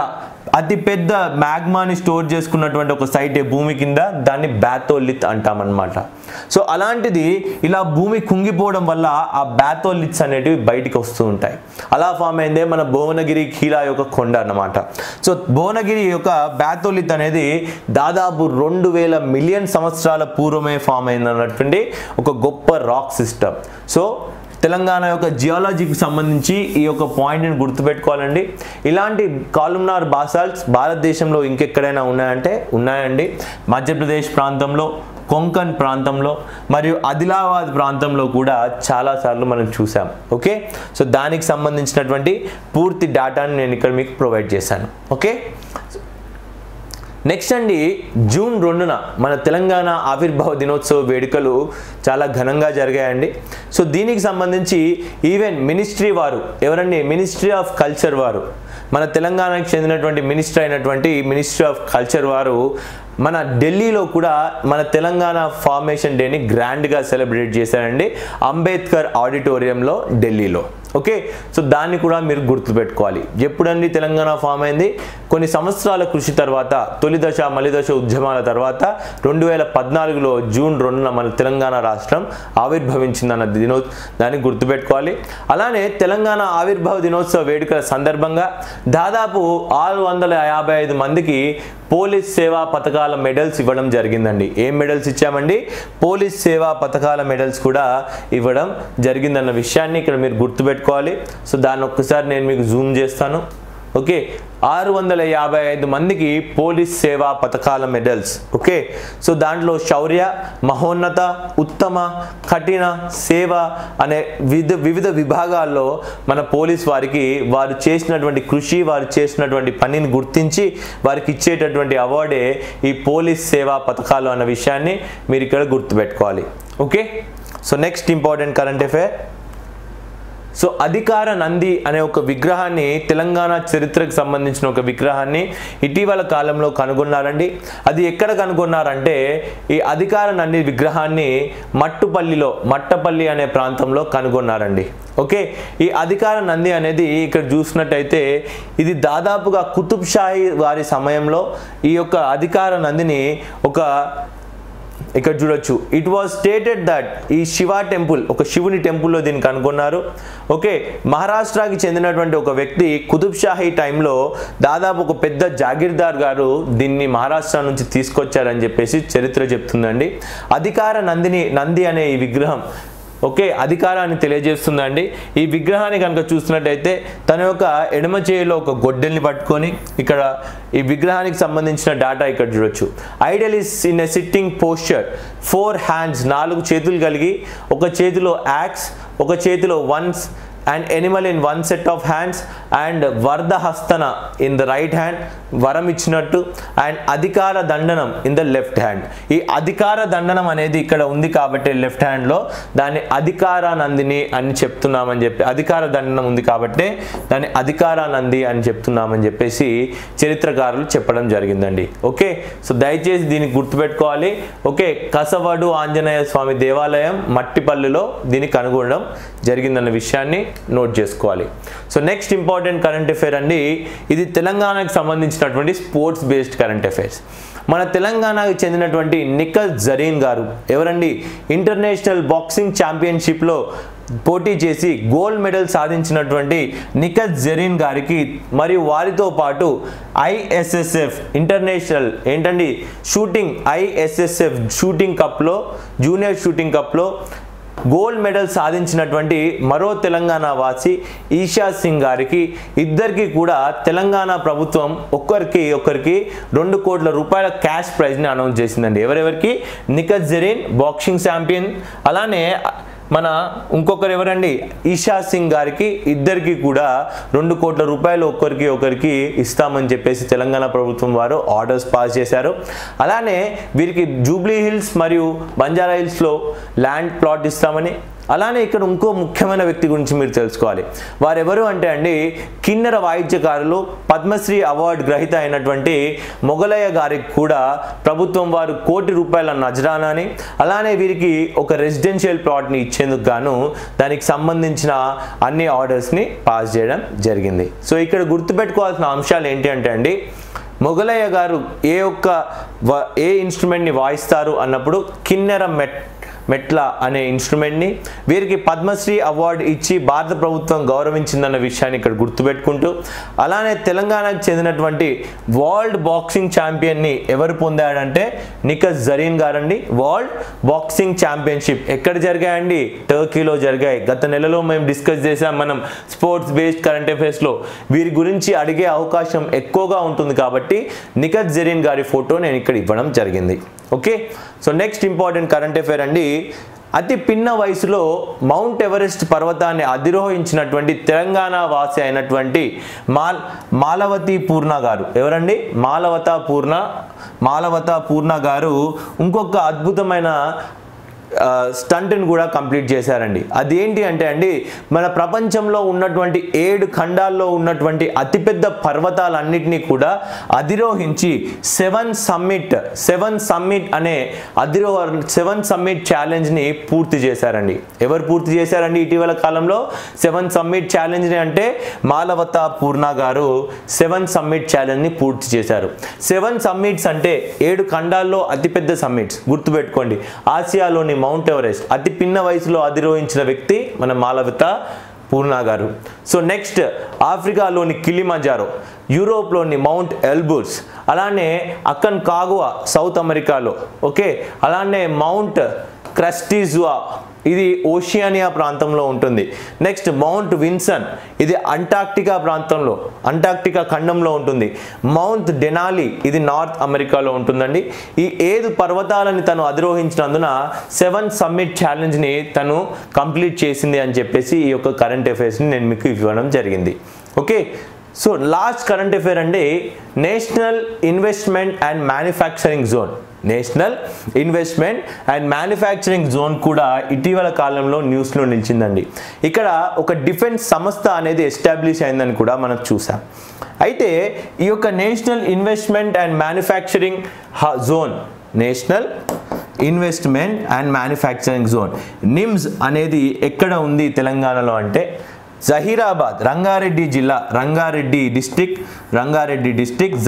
A: అతి పెద్ద మ్యాగ్మాని స్టోర్ చేసుకున్నటువంటి ఒక సైట్ భూమి కింద, దాన్ని బాథోలిత్ అంటామన్నమాట. సో అలాంటిది ఇలా భూమి కుంగిపోవడం వల్ల ఆ బాథోలిత్స్ అనేటివి బయటికి వస్తూ ఉంటాయి. అలా ఫామ్ అయిందే మన భువనగిరి ఖీలా యొక్క కొండ అన్నమాట. సో భువనగిరి యొక్క బాథోలిత్ అనేది దాదాపు 2000 మిలియన్ సంవత్సరాల పూర్వమే ఫామ్ అయిందన్నటువంటి ఒక గొప్ప రాక్ సిస్టమ్. సో తెలంగాణ యొక్క జియాలజీకి సంబంధించి ఈ యొక్క పాయింట్ని గుర్తుపెట్టుకోవాలండి. ఇలాంటి కాలుమ్నార్ బాసాల్ట్స్ భారతదేశంలో ఇంకెక్కడైనా ఉన్నాయంటే ఉన్నాయండి. మధ్యప్రదేశ్ ప్రాంతంలో, కొంకన్ ప్రాంతంలో మరియు ఆదిలాబాద్ ప్రాంతంలో కూడా చాలాసార్లు మనం చూసాం. ఓకే, సో దానికి సంబంధించినటువంటి పూర్తి డేటాని నేను ఇక్కడ మీకు ప్రొవైడ్ చేశాను. ఓకే, నెక్స్ట్ అండి, జూన్ 2న మన తెలంగాణ ఆవిర్భావ దినోత్సవ వేడుకలు చాలా ఘనంగా జరిగాయండి. సో దీనికి సంబంధించి ఈవెన్ మినిస్ట్రీ వారు, ఎవరండి, మినిస్ట్రీ ఆఫ్ కల్చర్ వారు, మన తెలంగాణకు చెందినటువంటి మినిస్టర్ అయినటువంటి మినిస్ట్రీ ఆఫ్ కల్చర్ వారు మన ఢిల్లీలో కూడా మన తెలంగాణ ఫార్మేషన్ డేని గ్రాండ్గా సెలబ్రేట్ చేశారండి, అంబేద్కర్ ఆడిటోరియంలో ఢిల్లీలో. ఓకే, సో దాన్ని కూడా మీరు గుర్తుపెట్టుకోవాలి. ఎప్పుడండి తెలంగాణ ఫామ్ అయింది? కొన్ని సంవత్సరాల కృషి తర్వాత, తొలి దశ మలి దశ ఉద్యమాల తర్వాత 2014లో జూన్ 2న మన తెలంగాణ రాష్ట్రం ఆవిర్భవించిందన్న దాన్ని గుర్తుపెట్టుకోవాలి. అలానే తెలంగాణ ఆవిర్భావ దినోత్సవ వేడుకల సందర్భంగా దాదాపు 655 మందికి పోలీస్ సేవా పథకాల మెడల్స్ ఇవ్వడం జరిగిందండి. ఏం మెడల్స్ ఇచ్చామండి? పోలీస్ సేవా పథకాల మెడల్స్ కూడా ఇవ్వడం జరిగిందన్న విషయాన్ని ఇక్కడ మీరు గుర్తుపెట్టుకోవాలి. సో దాన్ని ఒక్కసారి నేను మీకు జూమ్ చేస్తాను. ఓకే, 655 మందికి పోలీస్ సేవా పథకాల మెడల్స్. ఓకే, సో దాంట్లో శౌర్య, మహోన్నత, ఉత్తమ, కఠిన, సేవ అనే వివిధ విభాగాల్లో మన పోలీస్ వారికి వారు చేసినటువంటి కృషి, వారు చేసినటువంటి పనిని గుర్తించి వారికి ఇచ్చేటటువంటి అవార్డే ఈ పోలీస్ సేవా పథకాలు అన్న విషయాన్ని మీరు ఇక్కడ గుర్తుపెట్టుకోవాలి. Okay, so next important current affair. So Adhikara Nandi అనే ఒక విగ్రహాన్ని, తెలంగాణ చరిత్రకు సంబంధించిన ఒక విగ్రహాన్ని ఇటీవల కాలంలో కనుగొన్నారండి. అది ఎక్కడ కనుగొన్నారంటే ఈ అధికార నంది విగ్రహాన్ని మట్టపల్లి అనే ప్రాంతంలో కనుగొన్నారండి. ఓకే, ఈ అధికార నంది అనేది ఇక్కడ చూసినట్టయితే ఇది దాదాపుగా కుతుబ్ షాహీ వారి సమయంలో ఈ యొక్క అధికార నందిని ఇక్కడ చూడొచ్చు. ఇట్ వాజ్ స్టేటెడ్ దట్ ఈ శివ టెంపుల్, ఒక శివుని టెంపుల్లో దీన్ని కనుగొన్నారు. ఓకే, మహారాష్ట్రకి చెందినటువంటి ఒక వ్యక్తి కుతుబ్ షాహీ టైంలో దాదాపు ఒక పెద్ద జాగీర్దార్ గారు దీన్ని మహారాష్ట్ర నుంచి తీసుకొచ్చారని చెప్పేసి చరిత్ర చెప్తుందండి. అధికార నంది అనే ఈ విగ్రహం ఓకే అధికారాన్ని తెలియజేస్తుందండి. ఈ విగ్రహాన్ని కనుక చూస్తున్నట్టయితే తన యొక్క ఎడమ చేయిలో ఒక గొడ్డల్ని పట్టుకొని ఇక్కడ ఈ విగ్రహానికి సంబంధించిన డేటా ఇక్కడ చూడొచ్చు. Idol is in a sitting posture, 4 hands, 4 చేతులు కలిగి, ఒక చేతిలో యాక్స్, ఒక చేతిలో వన్స్ and animal in one set of hands and Varda Hastana in the right hand, వరం ఇచ్చినట్టు, అండ్ అధికార దండనం ఇన్ ద లెఫ్ట్ హ్యాండ్. ఈ అధికార దండనం అనేది ఇక్కడ ఉంది కాబట్టి లెఫ్ట్ హ్యాండ్లో దాన్ని అధికార నందిని అని చెప్తున్నామని చెప్పి, అధికార దండనం ఉంది కాబట్టి దాన్ని అధికార నంది అని చెప్తున్నామని చెప్పేసి చరిత్రకారులు చెప్పడం జరిగిందండి. ఓకే, సో దయచేసి దీన్ని గుర్తుపెట్టుకోవాలి. ఓకే, కసవడు ఆంజనేయ స్వామి దేవాలయం మట్టిపల్లిలో దీన్ని కనుగొనడం జరిగిందన్న విషయాన్ని నోట్ చేసుకోవాలి. So next important current affair అండి, ఇది తెలంగాణకు సంబంధించినటువంటి స్పోర్ట్స్ బేస్డ్ కరెంట్ అఫైర్స్. మన తెలంగాణకు చెందినటువంటి నిఖత్ జరీన్ గారు ఎవరండి, ఇంటర్నేషనల్ బాక్సింగ్ ఛాంపియన్షిప్లో పోటీ చేసి గోల్డ్ మెడల్ సాధించినటువంటి నిఖత్ జరీన్ గారికి మరియు వారితో పాటు ఐఎస్ఎస్ఎఫ్ ఇంటర్నేషనల్ ఏంటండి షూటింగ్ ఐఎస్ఎస్ఎఫ్ షూటింగ్ కప్లో, జూనియర్ షూటింగ్ కప్లో గోల్డ్ మెడల్ సాధించినటువంటి మరో తెలంగాణ వాసి ఈషా సింగ్ గారికి, ఇద్దరికి కూడా తెలంగాణ ప్రభుత్వం ఒక్కరికి 2 కోట్ల రూపాయల క్యాష్ ప్రైజ్ని అనౌన్స్ చేసిందండి. ఎవరెవరికి? నిఖత్ జరీన్ బాక్సింగ్ ఛాంపియన్, అలానే మన ఇంకొకరు ఎవరండి ఈషా సింగ్ గారికి, ఇద్దరికి కూడా 2 కోట్ల రూపాయలు ఒక్కరికి ఇస్తామని చెప్పేసి తెలంగాణ ప్రభుత్వం వారు ఆర్డర్స్ పాస్ చేశారు. అలానే వీరికి జూబ్లీ హిల్స్ మరియు బంజారా హిల్స్లో ల్యాండ్ ప్లాట్ ఇస్తామని, అలానే ఇక్కడ ఇంకో ముఖ్యమైన వ్యక్తి గురించి మీరు తెలుసుకోవాలి. వారు ఎవరు అంటే అండి, కిన్నెర వాయిద్యకారులు పద్మశ్రీ అవార్డు గ్రహీత అయినటువంటి మొగలయ్య గారికి కూడా ప్రభుత్వం వారు ₹1,00,00,000 నజరానాని, అలానే వీరికి ఒక రెసిడెన్షియల్ ప్లాట్ని ఇచ్చేందుకు గాను దానికి సంబంధించిన అన్ని ఆర్డర్స్ని పాస్ చేయడం జరిగింది. సో ఇక్కడ గుర్తుపెట్టుకోవాల్సిన అంశాలు ఏంటి అంటే అండి, మొగలయ్య గారు ఏ ఇన్స్ట్రుమెంట్ని వాయిస్తారు అన్నప్పుడు కిన్నెర మెట్ల అనే ఇన్స్ట్రుమెంట్ని, వీరికి పద్మశ్రీ అవార్డు ఇచ్చి భారత ప్రభుత్వం గౌరవించిందన్న విషయాన్ని ఇక్కడ గుర్తుపెట్టుకుంటూ, అలానే తెలంగాణకు చెందినటువంటి వరల్డ్ బాక్సింగ్ ఛాంపియన్ని ఎవరు పొందాడంటే నిఖత్ జరీన్ గారండి. వరల్డ్ బాక్సింగ్ ఛాంపియన్షిప్ ఎక్కడ జరిగాయండి? టర్కీలో జరిగాయి. గత నెలలో మేము డిస్కస్ చేసాం మనం స్పోర్ట్స్ బేస్డ్ కరెంట్ అఫైర్స్లో. వీరి గురించి అడిగే అవకాశం ఎక్కువగా ఉంటుంది కాబట్టి నిఖత్ జరీన్ గారి ఫోటో నేను ఇక్కడ ఇవ్వడం జరిగింది. Okay, so next important current affair అండి, అతి పిన్న వయసులో మౌంట్ ఎవరెస్ట్ పర్వతాన్ని అధిరోహించినటువంటి తెలంగాణ వాసి అయినటువంటి మాలవతి పూర్ణ గారు. ఎవరండి? మాలవత పూర్ణ గారు ఇంకొక అద్భుతమైన స్టంట్ని కూడా కంప్లీట్ చేశారండి. అదేంటి అంటే అండి, మన ప్రపంచంలో ఉన్నటువంటి 7 ఖండాల్లో ఉన్నటువంటి అతిపెద్ద పర్వతాలన్నింటినీ కూడా అధిరోహించి 7 సమ్మిట్ అనే 7 సమ్మిట్ ఛాలెంజ్ని పూర్తి చేశారండి. ఎవరు పూర్తి చేశారండి ఇటీవల కాలంలో 7 సమ్మిట్ ఛాలెంజ్ని? అంటే మాలవత పూర్ణ గారు 7 సమ్మిట్ ఛాలెంజ్ని పూర్తి చేశారు. 7 సమ్మిట్స్ అంటే 7 ఖండాల్లో అతిపెద్ద సమ్మిట్స్. గుర్తుపెట్టుకోండి, ఆసియాలోని మౌంట్ ఎవరెస్ట్ అతి పిన్న వయసులో అధిరోహించిన వ్యక్తి మన మాలవత పూర్ణ గారు. సో నెక్స్ట్ ఆఫ్రికాలోని కిలిమంజారో, యూరోప్లోని మౌంట్ ఎల్బుర్స్, అలానే అక్కన్ కాగువా సౌత్ అమెరికాలో. ఓకే, అలానే మౌంట్ క్రస్టిజువా ఇది ఓషియానియా ప్రాంతంలో ఉంటుంది. నెక్స్ట్ మౌంట్ విన్సన్ ఇది అంటార్క్టికా ఖండంలో ఉంటుంది. మౌంట్ డెనాలి ఇది నార్త్ అమెరికాలో ఉంటుందండి. ఈ 7 పర్వతాలని తను అధిరోహించినందున 7 సమ్మిట్ ఛాలెంజ్ని తను కంప్లీట్ చేసింది అని చెప్పేసి ఈ యొక్క కరెంట్ అఫైర్స్ని నేను మీకు ఇవ్వడం జరిగింది. Okay, so last current affair అంటే national investment and manufacturing zone కూడా ఇటీవల కాలంలో న్యూస్లో నిలిచిందండి. ఇక్కడ ఒక డిఫెన్స్ సంస్థ అనేది ఎస్టాబ్లిష్ అయిందని కూడా మనం చూసాం. అయితే ఈ యొక్క national investment and manufacturing zone NIMZ అనేది ఎక్కడ ఉంది తెలంగాణలో అంటే జహీరాబాద్, రంగారెడ్డి జిల్లా, రంగారెడ్డి డిస్ట్రిక్ట్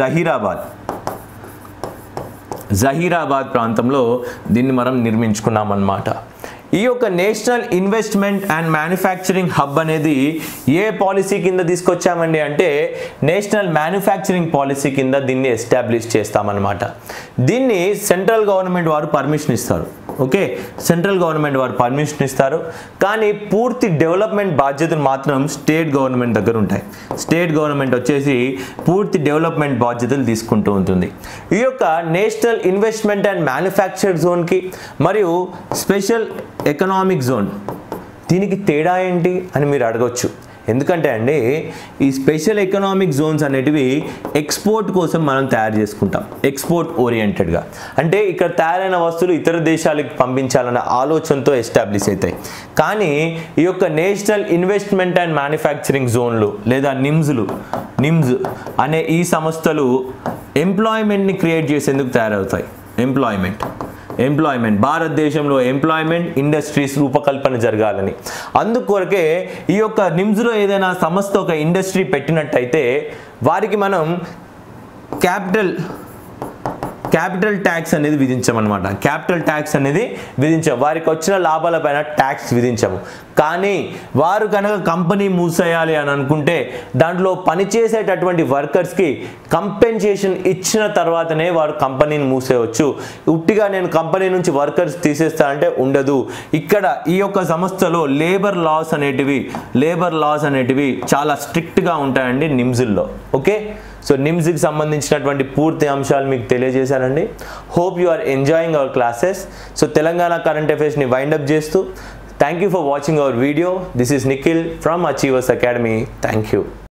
A: జహీరాబాద్ ప్రాంతంలో దీన్ని మనం నిర్మించుకున్నాం అన్నమాట. ఈ యొక్క national investment and manufacturing hub అనేది ఏ పాలసీ కింద తీసుకొచ్చామండి అంటే నేషనల్ మ్యానుఫ్యాక్చరింగ్ పాలసీ కింద దీన్ని ఎస్టాబ్లిష్ చేస్తామన్నమాట. దీన్ని సెంట్రల్ గవర్నమెంట్ వారు పర్మిషన్ ఇస్తారు. ఓకే, సెంట్రల్ గవర్నమెంట్ వారు పర్మిషన్ ఇస్తారు, కానీ పూర్తి డెవలప్మెంట్ బాధ్యతలు మాత్రం స్టేట్ గవర్నమెంట్ దగ్గర ఉంటాయి. స్టేట్ గవర్నమెంట్ వచ్చేసి పూర్తి డెవలప్మెంట్ బాధ్యతలు తీసుకుంటూ ఉంటుంది. ఈ యొక్క నేషనల్ ఇన్వెస్ట్మెంట్ అండ్ మ్యానుఫ్యాక్చర్ జోన్కి మరియు స్పెషల్ ఎకనామిక్ జోన్ దీనికి తేడా ఏంటి అని మీరు అడగవచ్చు. ఎందుకంటే అండి ఈ స్పెషల్ ఎకనామిక్ జోన్స్ అనేటివి ఎక్స్పోర్ట్ కోసం మనం తయారు చేసుకుంటాం, ఎక్స్పోర్ట్ ఓరియంటెడ్గా. అంటే ఇక్కడ తయారైన వస్తువులు ఇతర దేశాలకు పంపించాలన్న ఆలోచనతో ఎస్టాబ్లిష్ అవుతాయి. కానీ ఈ యొక్క నేషనల్ ఇన్వెస్ట్మెంట్ అండ్ మ్యానుఫ్యాక్చరింగ్ జోన్లు లేదా నిమ్స్ అనే ఈ సంస్థలు ఎంప్లాయ్మెంట్ని క్రియేట్ చేసేందుకు తయారవుతాయి. ఎంప్లాయ్మెంట్ భారతదేశంలో ఎంప్లాయ్మెంట్ ఇండస్ట్రీస్ రూపకల్పన జరగాలని. అందుకొరకే ఈ యొక్క నిమ్స్లో ఏదైనా సంస్థ ఒక ఇండస్ట్రీ పెట్టినట్టయితే వారికి మనం క్యాపిటల్ ట్యాక్స్ అనేది విధించమన్నమాట. క్యాపిటల్ ట్యాక్స్ అనేది విధించాం, వారికి వచ్చిన లాభాలపైన ట్యాక్స్ విధించాము. కానీ వారు కనుక కంపెనీ మూసేయాలి అని అనుకుంటే దాంట్లో పనిచేసేటటువంటి వర్కర్స్కి కంపెన్సేషన్ ఇచ్చిన తర్వాతనే వారు కంపెనీని మూసేయవచ్చు. ఉట్టిగా నేను కంపెనీ నుంచి వర్కర్స్ తీసేస్తానంటే ఉండదు. ఇక్కడ ఈ యొక్క సంస్థలో లేబర్ లాస్ అనేటివి చాలా స్ట్రిక్ట్గా ఉంటాయండి నిమ్స్లో. ఓకే, సో నిమ్స్కి సంబంధించినటువంటి పూర్తి అంశాలు మీకు తెలియజేశానండి. Hope you are enjoying our classes. So Telangana current అఫైర్స్ని వైండప్ చేస్తూ thank you for watching our video. This is Nikhil from achievers academy. Thank you.